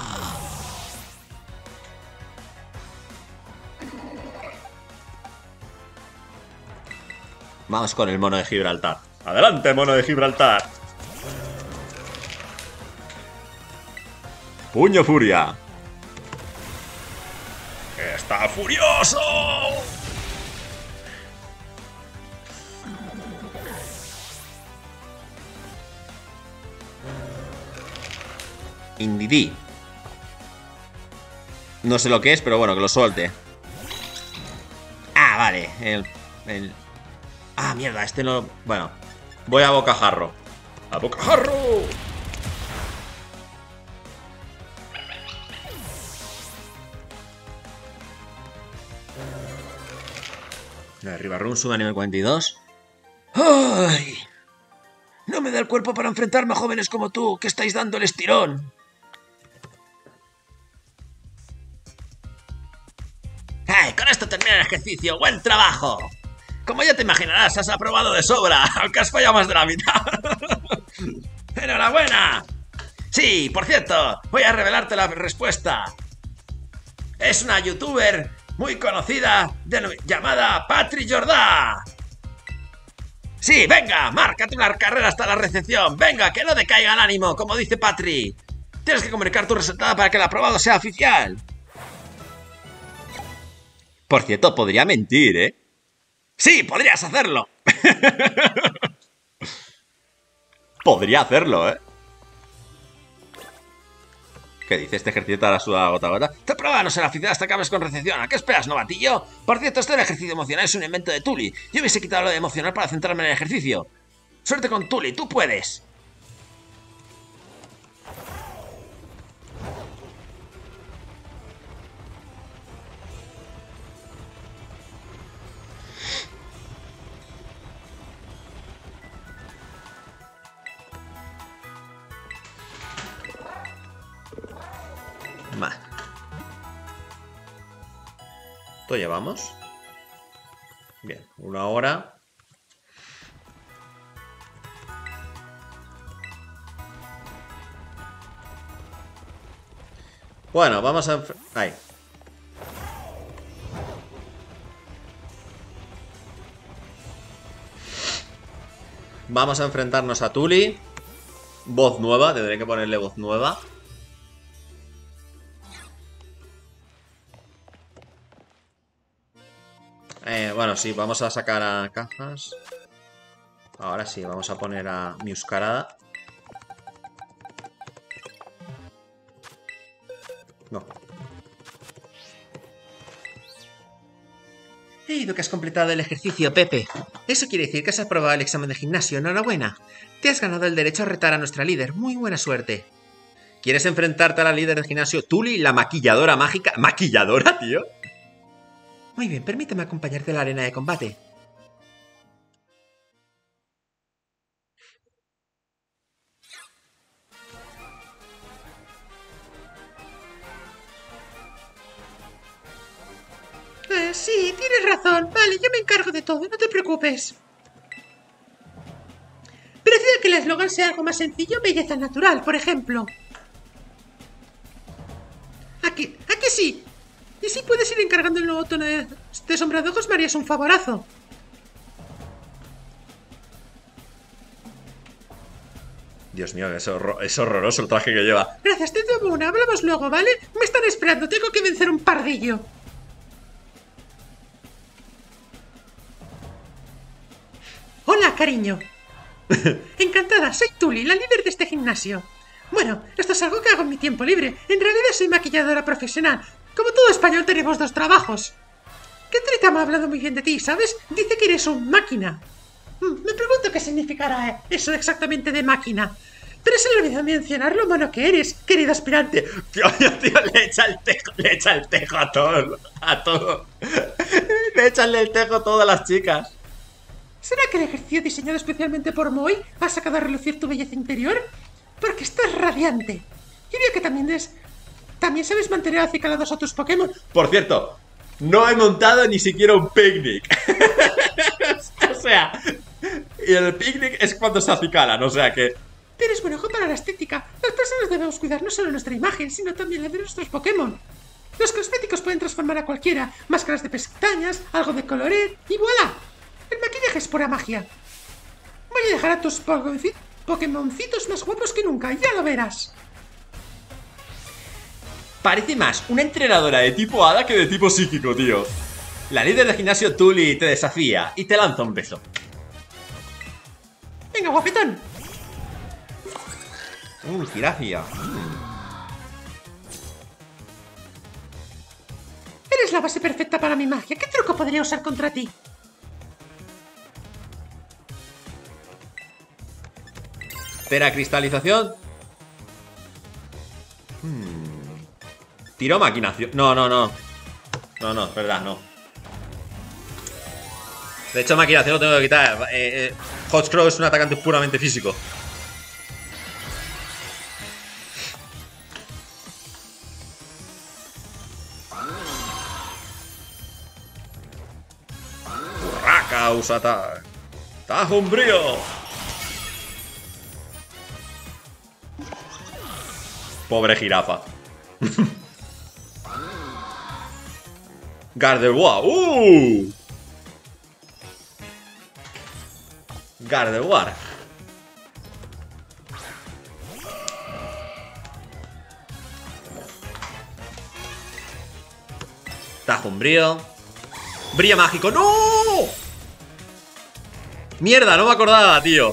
S1: Vamos con el mono de Gibraltar. ¡Adelante, mono de Gibraltar! ¡Puño furia!
S3: ¡Está furioso!
S1: Indidí. No sé lo que es, pero bueno, que lo suelte. Ah, vale. El... el... Ah, mierda, este no... Bueno, voy a bocajarro.
S3: ¡A bocajarro!
S1: Arriba Run sube a nivel cuarenta y dos.
S3: ¡Ay! No me da el cuerpo para enfrentarme a jóvenes como tú, que estáis dando el estirón.
S2: ¡Ay! con esto termina el ejercicio. ¡Buen trabajo! Como ya te imaginarás, has aprobado de sobra, aunque has fallado más de la mitad. ¡Enhorabuena! Sí, por cierto, voy a revelarte la respuesta. Es una youtuber muy conocida de, llamada Patri Jordà. Sí, venga, márcate una carrera hasta la recepción. Venga, que no te caiga el ánimo, como dice Patri. Tienes que comunicar tu resultado para que el aprobado sea oficial.
S1: Por cierto, podría mentir, ¿eh?
S2: Sí, podrías hacerlo.
S1: Podría hacerlo, ¿eh? ¿Qué dice? Este ejercicio te hará sudar gota a gota.
S2: Tu prueba no será oficial hasta que acabes con recepción. ¿A qué esperas, novatillo? Por cierto, este ejercicio emocional es un invento de Tuli. Yo hubiese quitado lo de emocional para centrarme en el ejercicio. Suerte con Tuli, tú puedes.
S1: Ma. ¿Esto llevamos? Bien, una hora. Bueno, vamos a... Ahí. Vamos a enfrentarnos a Tuli. Voz nueva, tendré que ponerle voz nueva. Eh, bueno, sí, vamos a sacar a cajas. Ahora sí, vamos a poner a Miuscarada. No.
S4: He oído que has completado el ejercicio, Pepe. Eso quiere decir que has aprobado el examen de gimnasio. Enhorabuena. Te has ganado el derecho a retar a nuestra líder. Muy buena suerte.
S1: ¿Quieres enfrentarte a la líder del gimnasio, Tuli, la maquilladora mágica? ¿Maquilladora, tío?
S4: Muy bien, permíteme acompañarte a la arena de combate. Eh, sí, tienes razón. Vale, yo me encargo de todo, no te preocupes. Prefiero que el eslogan sea algo más sencillo, belleza natural, por ejemplo. Aquí, aquí sí. Y si puedes ir encargando el nuevo tono de, de sombra de ojos, me harías un favorazo.
S1: Dios mío, es, horror, es horroroso el traje que lleva.
S4: Gracias, te tomo una. Hablamos luego, ¿vale? Me están esperando, tengo que vencer un pardillo. Hola, cariño. Encantada, soy Tuli, la líder de este gimnasio. Bueno, esto es algo que hago en mi tiempo libre. En realidad soy maquilladora profesional. Como todo español tenemos dos trabajos. Kendrita me ha hablado muy bien de ti, ¿sabes? Dice que eres un máquina. Me pregunto qué significará eso exactamente de máquina. Pero se le olvidó mencionar lo mono que eres, querido aspirante.
S1: Coño, tío, le echa el tejo, le echa el tejo a todo, a todo. Le echan el tejo a todas las chicas.
S4: ¿Será que el ejercicio diseñado especialmente por Moy ha sacado a relucir tu belleza interior? Porque estás radiante. Y veo que también es... También sabes mantener acicalados a tus Pokémon.
S1: Por cierto, no he montado ni siquiera un picnic. O sea, y el picnic es cuando se acicalan, o sea que...
S4: Tienes buen ojo para la estética. Las personas debemos cuidar no solo nuestra imagen, sino también la de nuestros Pokémon. Los cosméticos pueden transformar a cualquiera. Máscaras de pestañas, algo de coloret y ¡voilá! El maquillaje es pura magia. Voy a dejar a tus Pokémoncitos más guapos que nunca, ya lo verás.
S1: Parece más una entrenadora de tipo hada que de tipo psíquico, tío. La líder de gimnasio Tuli te desafía y te lanza un beso.
S4: Venga, guapetón.
S1: Uh, Girafia. Mm.
S4: Eres la base perfecta para mi magia. ¿Qué truco podría usar contra ti?
S1: Espera, cristalización. Hmm. Tiro maquinación. No, no, no. No, no, es verdad, no. De hecho, maquinación lo tengo que quitar. Eh, eh, Hotcrow es un atacante puramente físico. Venga, usa ta... ¡Tajo umbrío! Pobre jirafa. Gardevoir. ¡Uh! Gardevoir. Tajo umbrío. ¡Brillo mágico! ¡No! ¡Mierda! No me acordaba, tío.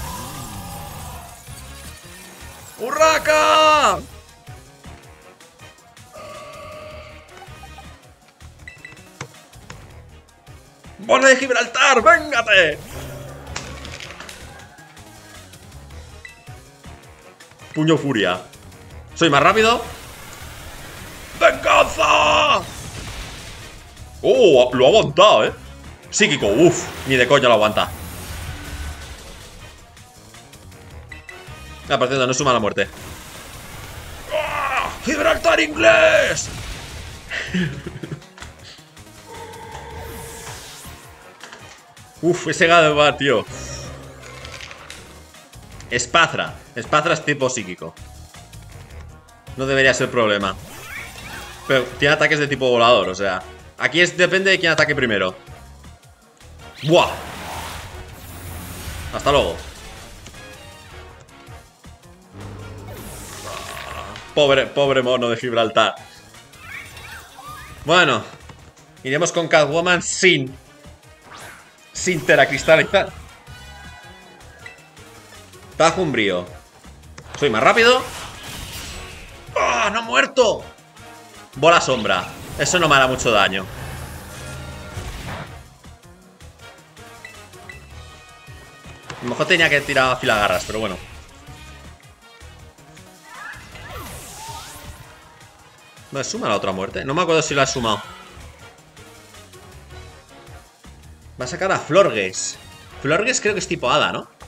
S1: ¡Urraca! ¡Bola de Gibraltar! ¡Véngate! Puño furia. Soy más rápido. ¡Venganza! ¡Oh! Lo ha aguantado, ¿eh? Psíquico, uff, ni de coña lo aguanta. Ah, por cierto, no suma la muerte. ¡Ah! ¡Gibraltar inglés! Uf, ese Gardevoir, tío. Espazra. Espazra es tipo psíquico. No debería ser problema. Pero tiene ataques de tipo volador, o sea. Aquí es, depende de quién ataque primero. ¡Buah! Hasta luego. Pobre, pobre mono de Gibraltar. Bueno, iremos con Catwoman sin Sin teracristalizar. Tajo umbrío. Soy más rápido. ¡Ah! ¡No he muerto! Bola sombra. Eso no me hará mucho daño. A lo mejor tenía que tirar a filagarras, pero bueno. ¿No suma la otra muerte? No me acuerdo si la he sumado. Va a sacar a Florges. Florges creo que es tipo hada, ¿no?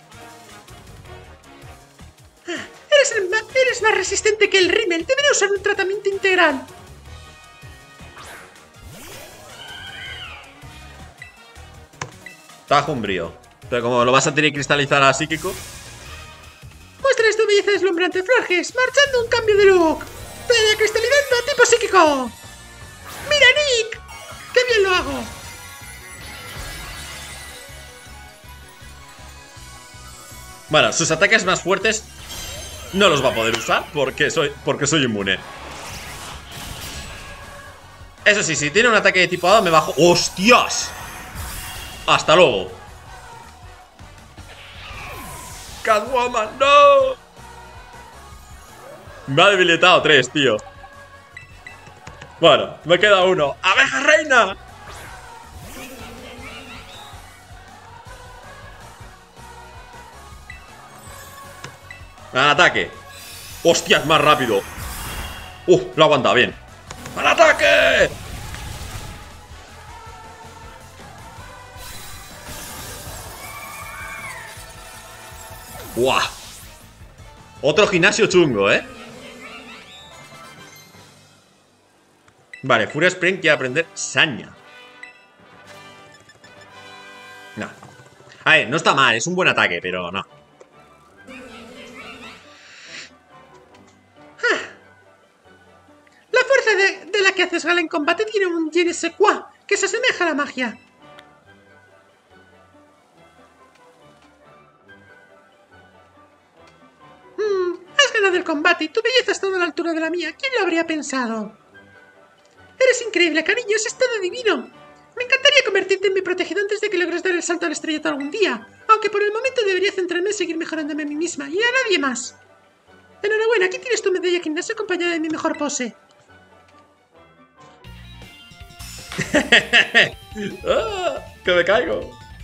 S4: Eres, el ma eres más resistente que el rímel. Debería usar un tratamiento integral.
S1: Tajo umbrío. Pero como lo vas a tener que cristalizar a psíquico.
S4: Muestras tu belleza deslumbrante, Florges, marchando un cambio de look. Te cristalizando a tipo psíquico. ¡Mira, Nick! ¡Qué bien lo hago!
S1: Bueno, sus ataques más fuertes no los va a poder usar porque soy, porque soy inmune. Eso sí, si tiene un ataque de tipo hada me bajo... ¡Hostias! Hasta luego. Catwoman, no. Me ha debilitado tres, tío. Bueno, me queda uno. ¡Abeja reina! Al ataque. ¡Hostias, más rápido! ¡Uh! Lo aguanta bien. ¡Al ataque! ¡Buah! Otro gimnasio chungo, ¿eh? Vale, Furia Spring quiere aprender Saña. No. A ver, no está mal, es un buen ataque, pero no.
S4: La fuerza de, de la que haces gala en combate tiene un je ne sais quoi que se asemeja a la magia. Hmm, has ganado el combate y tu belleza está a la altura de la mía. ¿Quién lo habría pensado? Eres increíble, cariño, has estado divino. Me encantaría convertirte en mi protegido antes de que logres dar el salto al estrellato algún día. Aunque por el momento debería centrarme en seguir mejorándome a mí misma y a nadie más. Enhorabuena, aquí tienes tu medalla gimnasia acompañada de mi mejor pose.
S1: ¡Ah! ¡Que me caigo!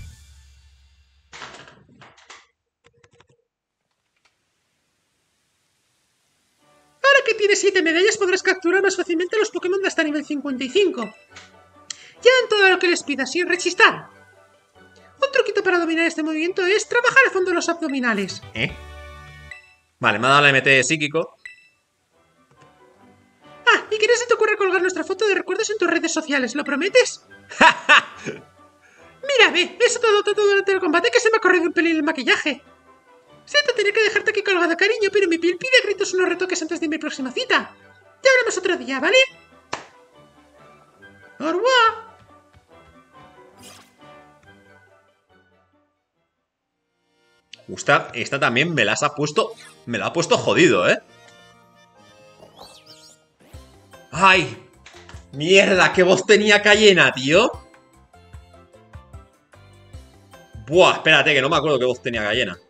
S4: Ahora que tienes siete medallas podrás capturar más fácilmente a los Pokémon de hasta nivel cincuenta y cinco. Ya en todo lo que les pidas sin rechistar. Un truquito para dominar este movimiento es trabajar a fondo los abdominales.
S1: ¿Eh? Vale, me ha dado la M T psíquico.
S4: Ah, y que no se te ocurra colgar nuestra foto de recuerdos en tus redes sociales, ¿lo prometes? Mírame, eso todo, todo durante el combate que se me ha corrido un pelín el maquillaje. Siento tener que dejarte aquí colgada, cariño, pero mi piel pide a gritos unos retoques antes de mi próxima cita. Ya hablamos otro día, ¿vale? Au revoir.
S1: Esta, esta también me las ha puesto... Me la ha puesto jodido, ¿eh? ¡Ay! ¡Mierda! ¡Qué voz tenía Cayena, tío! Buah, espérate, que no me acuerdo qué voz tenía Cayena.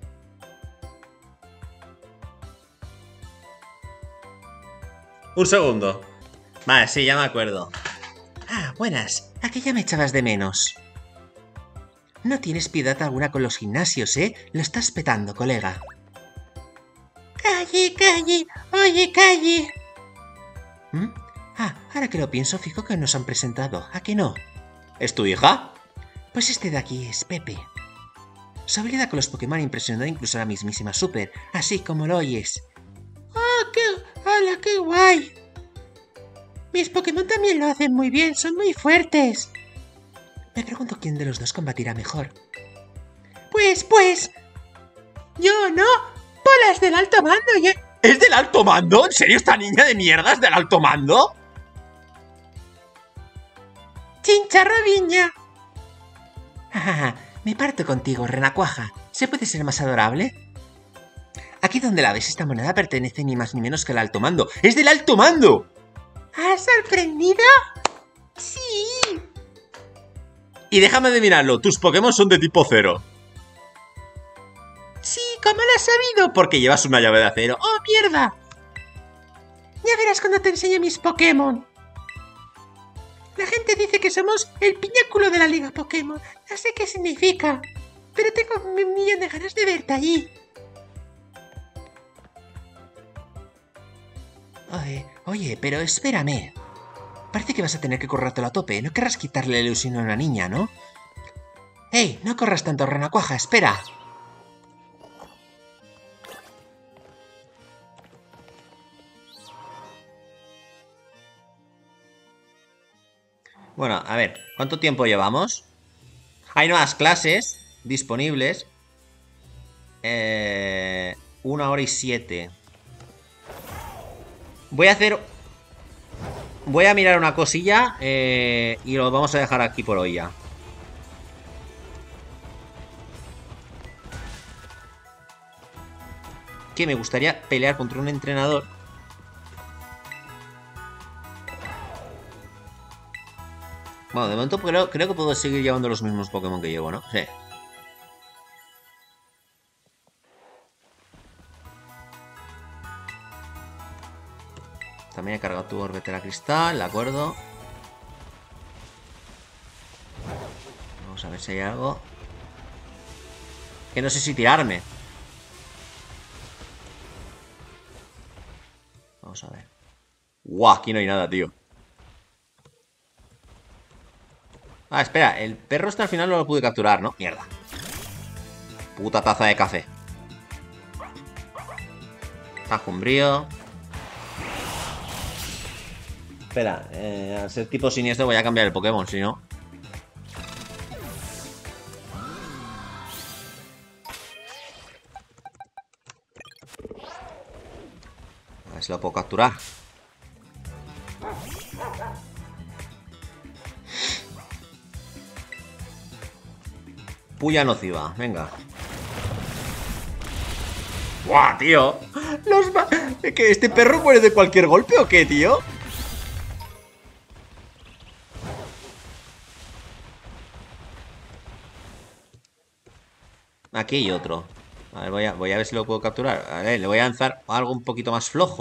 S1: Un segundo. Vale, sí, ya me acuerdo.
S2: Ah, buenas. ¿A qué ya me echabas de menos? No tienes piedad alguna con los gimnasios, ¿eh? Lo estás petando, colega. ¡Calle, calle! ¡Oye, calle! ¿Mm? Ah, ahora que lo pienso, fijo que nos han presentado. ¿A qué no?
S1: ¿Es tu hija?
S2: Pues este de aquí es Pepe. Su habilidad con los Pokémon ha impresionado incluso a la mismísima Super, así como lo oyes. ¡Oh, qué... hola, qué guay! Mis Pokémon también lo hacen muy bien, son muy fuertes. Me pregunto quién de los dos combatirá mejor. Pues, pues... Yo no. Bolas del alto mando, ya...
S1: ¿Es del alto mando? ¿En serio esta niña de mierda es del alto mando?
S2: ¡Chincharro viña! Ah, me parto contigo, renacuaja. ¿Se puede ser más adorable? Aquí donde la ves, esta moneda pertenece ni más ni menos que al alto mando. ¡Es del alto mando! ¿Has sorprendido? ¡Sí!
S1: Y déjame de mirarlo, tus Pokémon son de tipo cero.
S2: Sí, ¿cómo lo has sabido?
S1: Porque llevas una llave de acero.
S2: ¡Oh, mierda! Ya verás cuando te enseñe mis Pokémon. La gente dice que somos el pináculo de la Liga Pokémon. No sé qué significa, pero tengo un millón de ganas de verte allí. Oye, oye, pero espérame. Parece que vas a tener que corrértelo a tope. No querrás quitarle la ilusión a una niña, ¿no? ¡Ey! No corras tanto, renacuaja, espera.
S1: Bueno, a ver, ¿cuánto tiempo llevamos? Hay nuevas clases disponibles. Eh, una hora y siete. Voy a hacer... Voy a mirar una cosilla eh, y lo vamos a dejar aquí por hoy ya. Que me gustaría pelear contra un entrenador. Bueno, de momento creo, creo que puedo seguir llevando los mismos Pokémon que llevo, ¿no? Sí. También he cargado tu Orbetera Cristal, de acuerdo. Vamos a ver si hay algo. Que no sé si tirarme. Vamos a ver. ¡Guau! Aquí no hay nada, tío. Ah, espera, el perro hasta el final no lo pude capturar, ¿no? Mierda. Puta taza de café. Tajo umbrío. Espera, eh, al ser tipo siniestro voy a cambiar el Pokémon, si no. A ver si lo puedo capturar. Puya nociva, venga. ¡Buah, tío! Los ma... ¿Que este perro muere de cualquier golpe o qué, tío? Aquí hay otro. A ver, voy a, voy a ver si lo puedo capturar. A ver, le voy a lanzar algo un poquito más flojo.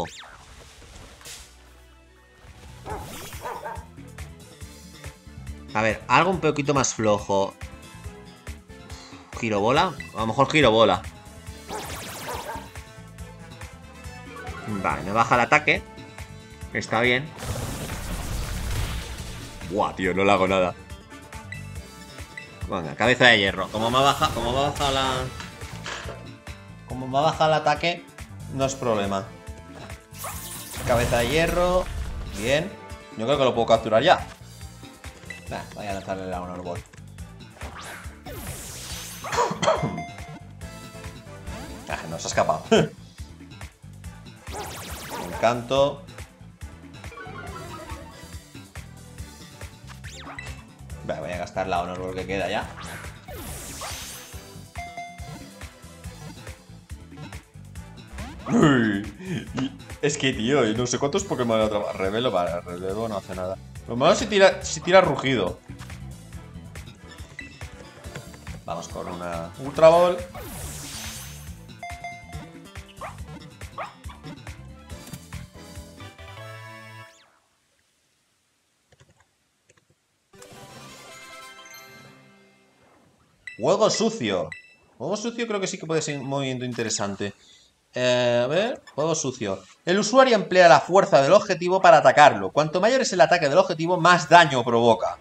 S1: A ver, algo un poquito más flojo. ¿Girobola? A lo mejor girobola. Vale, me baja el ataque. Está bien. Buah, tío, no le hago nada. Venga, cabeza de hierro. Como me ha bajado, como me ha bajado la... Como me ha bajado el ataque, no es problema. Cabeza de hierro. Bien. Yo creo que lo puedo capturar ya. Nah, voy a lanzarle la Honor Ball. Ah, no, se ha escapado. Encanto. Vale, voy a gastar la honor que queda ya. Uy, es que, tío, no sé cuántos Pokémon atrapa. Revelo, vale, revelo no hace nada. Lo malo si tira, si tira rugido. Vamos con una Ultra Ball. Juego sucio. Juego sucio creo que sí que puede ser un movimiento interesante. Eh, a ver, juego sucio. El usuario emplea la fuerza del objetivo para atacarlo. Cuanto mayor es el ataque del objetivo, más daño provoca.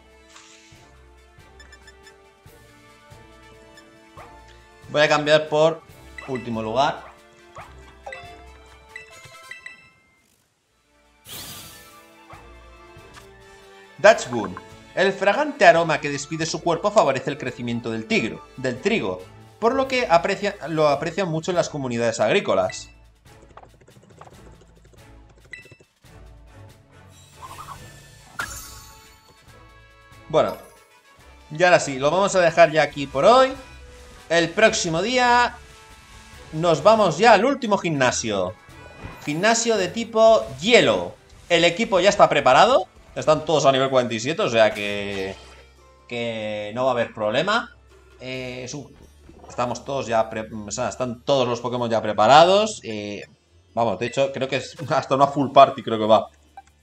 S1: Voy a cambiar por último lugar. Dutch Boon. El fragante aroma que despide su cuerpo favorece el crecimiento del, tigro, del trigo, por lo que aprecia, lo aprecian mucho en las comunidades agrícolas. Bueno, y ahora sí, lo vamos a dejar ya aquí por hoy. El próximo día nos vamos ya al último gimnasio. Gimnasio de tipo hielo. El equipo ya está preparado. Están todos a nivel cuarenta y siete, o sea que... Que no va a haber problema. Eh, es un, estamos todos ya... Pre, o sea, están todos los Pokémon ya preparados. Eh, vamos, de hecho, creo que es hasta una full party, creo que va.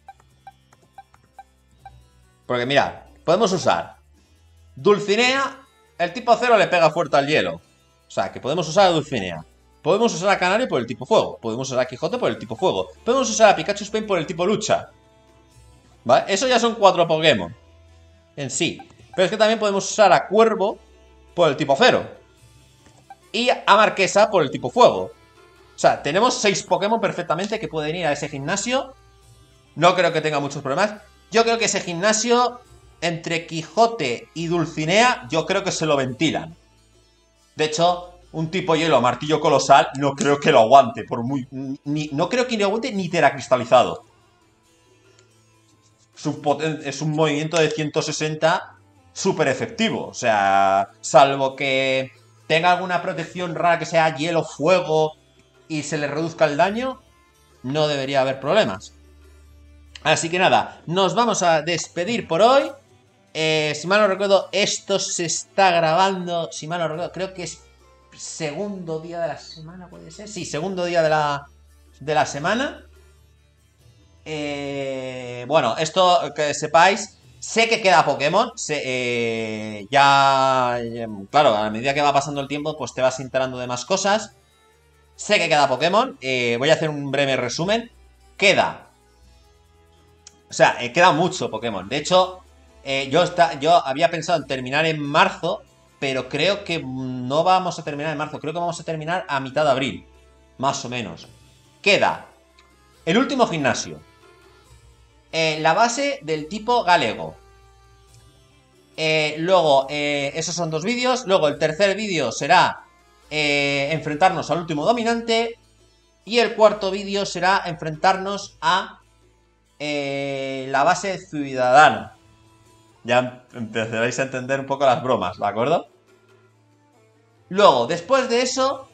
S1: Porque mirad, podemos usar Dulcinea. El tipo cero le pega fuerte al hielo. O sea, que podemos usar a Dulcinea. Podemos usar a Canario por el tipo fuego. Podemos usar a Quijote por el tipo fuego. Podemos usar a Pikachu Spain por el tipo lucha. ¿Vale? Eso ya son cuatro Pokémon en sí. Pero es que también podemos usar a Cuervo por el tipo cero. Y a Marquesa por el tipo fuego. O sea, tenemos seis Pokémon perfectamente que pueden ir a ese gimnasio. No creo que tenga muchos problemas. Yo creo que ese gimnasio, entre Quijote y Dulcinea, yo creo que se lo ventilan. De hecho, un tipo hielo a martillo colosal no creo que lo aguante. Por muy, ni, no creo que lo aguante ni teracristalizado. Es un movimiento de ciento sesenta súper efectivo. O sea, salvo que tenga alguna protección rara que sea hielo, fuego y se le reduzca el daño, no debería haber problemas. Así que nada, nos vamos a despedir por hoy. Eh, si mal no recuerdo, esto se está grabando. Si mal no recuerdo, creo que es segundo día de la semana, ¿puede ser? Sí, segundo día de la, de la semana. Eh, bueno, esto que sepáis, sé que queda Pokémon, sé, eh, ya, claro, a medida que va pasando el tiempo, pues te vas enterando de más cosas. Sé que queda Pokémon, eh, voy a hacer un breve resumen. Queda, o sea, eh, queda mucho Pokémon. De hecho, eh, yo, está, yo había pensado en terminar en marzo, pero creo que no vamos a terminar en marzo, creo que vamos a terminar a mitad de abril, más o menos. Queda el último gimnasio. Eh, la base del tipo galego. Eh, luego, eh, esos son dos vídeos. Luego el tercer vídeo será eh, enfrentarnos al último dominante. Y el cuarto vídeo será enfrentarnos a eh, la base ciudadana. Ya empezaréis a entender un poco las bromas, ¿de acuerdo? Luego, después de eso,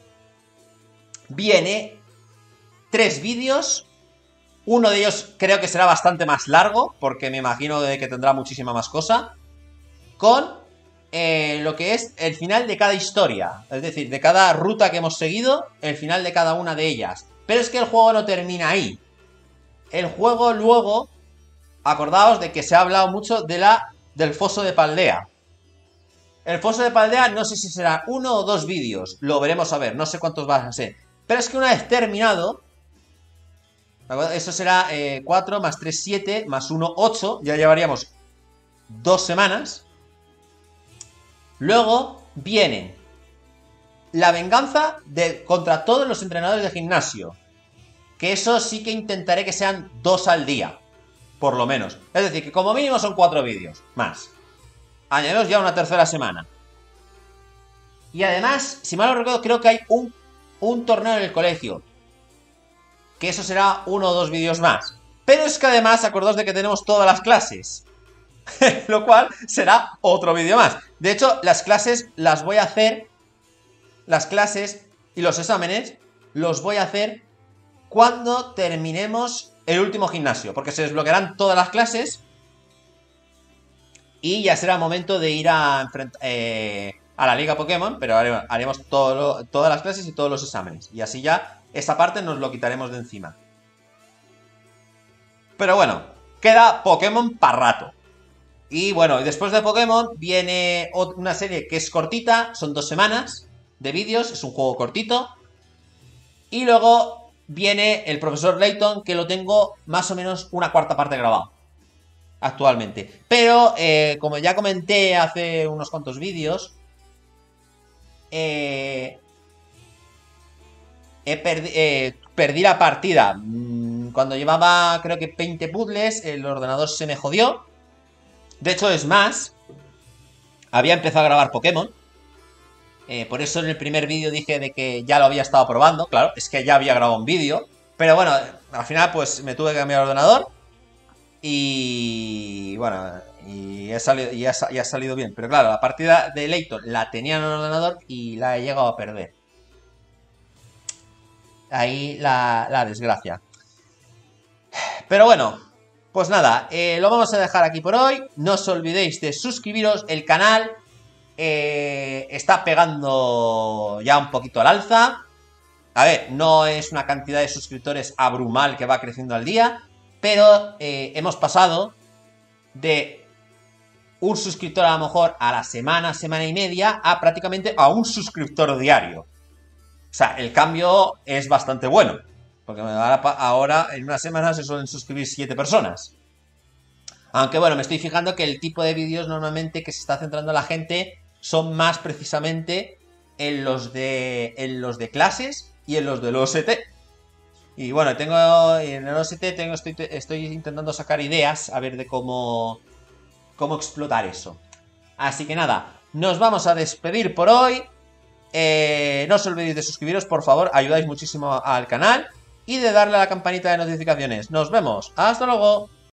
S1: viene tres vídeos. Uno de ellos creo que será bastante más largo, porque me imagino de que tendrá muchísima más cosa. Con eh, lo que es el final de cada historia. Es decir, de cada ruta que hemos seguido, el final de cada una de ellas. Pero es que el juego no termina ahí. El juego luego, acordaos de que se ha hablado mucho de la, del foso de Paldea. El foso de Paldea no sé si será uno o dos vídeos. Lo veremos a ver, no sé cuántos van a ser. Pero es que una vez terminado... Eso será eh, cuatro más tres, siete, más uno, ocho. Ya llevaríamos dos semanas. Luego viene la venganza de, contra todos los entrenadores de gimnasio. Que eso sí que intentaré que sean dos al día. Por lo menos. Es decir, que como mínimo son cuatro vídeos. Más. Añadimos ya una tercera semana. Y además, si mal no recuerdo, creo que hay un un torneo en el colegio. Que eso será uno o dos vídeos más. Pero es que además, acordaos de que tenemos todas las clases. Lo cual será otro vídeo más. De hecho, las clases las voy a hacer. Las clases y los exámenes los voy a hacer cuando terminemos el último gimnasio. Porque se desbloquearán todas las clases. Y ya será momento de ir a enfrentar... Eh, a la Liga Pokémon, pero haremos, haremos todo lo, todas las clases y todos los exámenes. Y así ya, esa parte nos lo quitaremos de encima. Pero bueno, queda Pokémon para rato. Y bueno, después de Pokémon viene una serie que es cortita, son dos semanas de vídeos, es un juego cortito. Y luego viene el profesor Layton, que lo tengo más o menos una cuarta parte grabado actualmente. Pero, eh, como ya comenté hace unos cuantos vídeos, Eh, he perdi eh, perdí la partida. Cuando llevaba, creo que veinte puzzles, el ordenador se me jodió. De hecho, es más, había empezado a grabar Pokémon. eh, Por eso en el primer vídeo dije de que ya lo había estado probando. Claro, es que ya había grabado un vídeo. Pero bueno, al final pues me tuve que cambiar el ordenador. Y bueno, y, he salido, y, ha, y ha salido bien. Pero claro, la partida de Layton la tenía en el ordenador y la he llegado a perder. Ahí la, la desgracia. Pero bueno, pues nada, eh, lo vamos a dejar aquí por hoy. No os olvidéis de suscribiros. El canal eh, está pegando ya un poquito al alza. A ver, no es una cantidad de suscriptores abrumal que va creciendo al día, pero eh, hemos pasado de un suscriptor a lo mejor a la semana, semana y media, a prácticamente a un suscriptor diario. O sea, el cambio es bastante bueno. Porque ahora, ahora en una semana se suelen suscribir siete personas. Aunque bueno, me estoy fijando que el tipo de vídeos normalmente que se está centrando la gente son más precisamente en los de, en los de clases y en los del O S T. Y bueno, tengo en el O S T tengo, estoy, estoy intentando sacar ideas a ver de cómo, cómo explotar eso. Así que nada, nos vamos a despedir por hoy. Eh, no os olvidéis de suscribiros, por favor, ayudáis muchísimo al canal. Y de darle a la campanita de notificaciones. Nos vemos, hasta luego.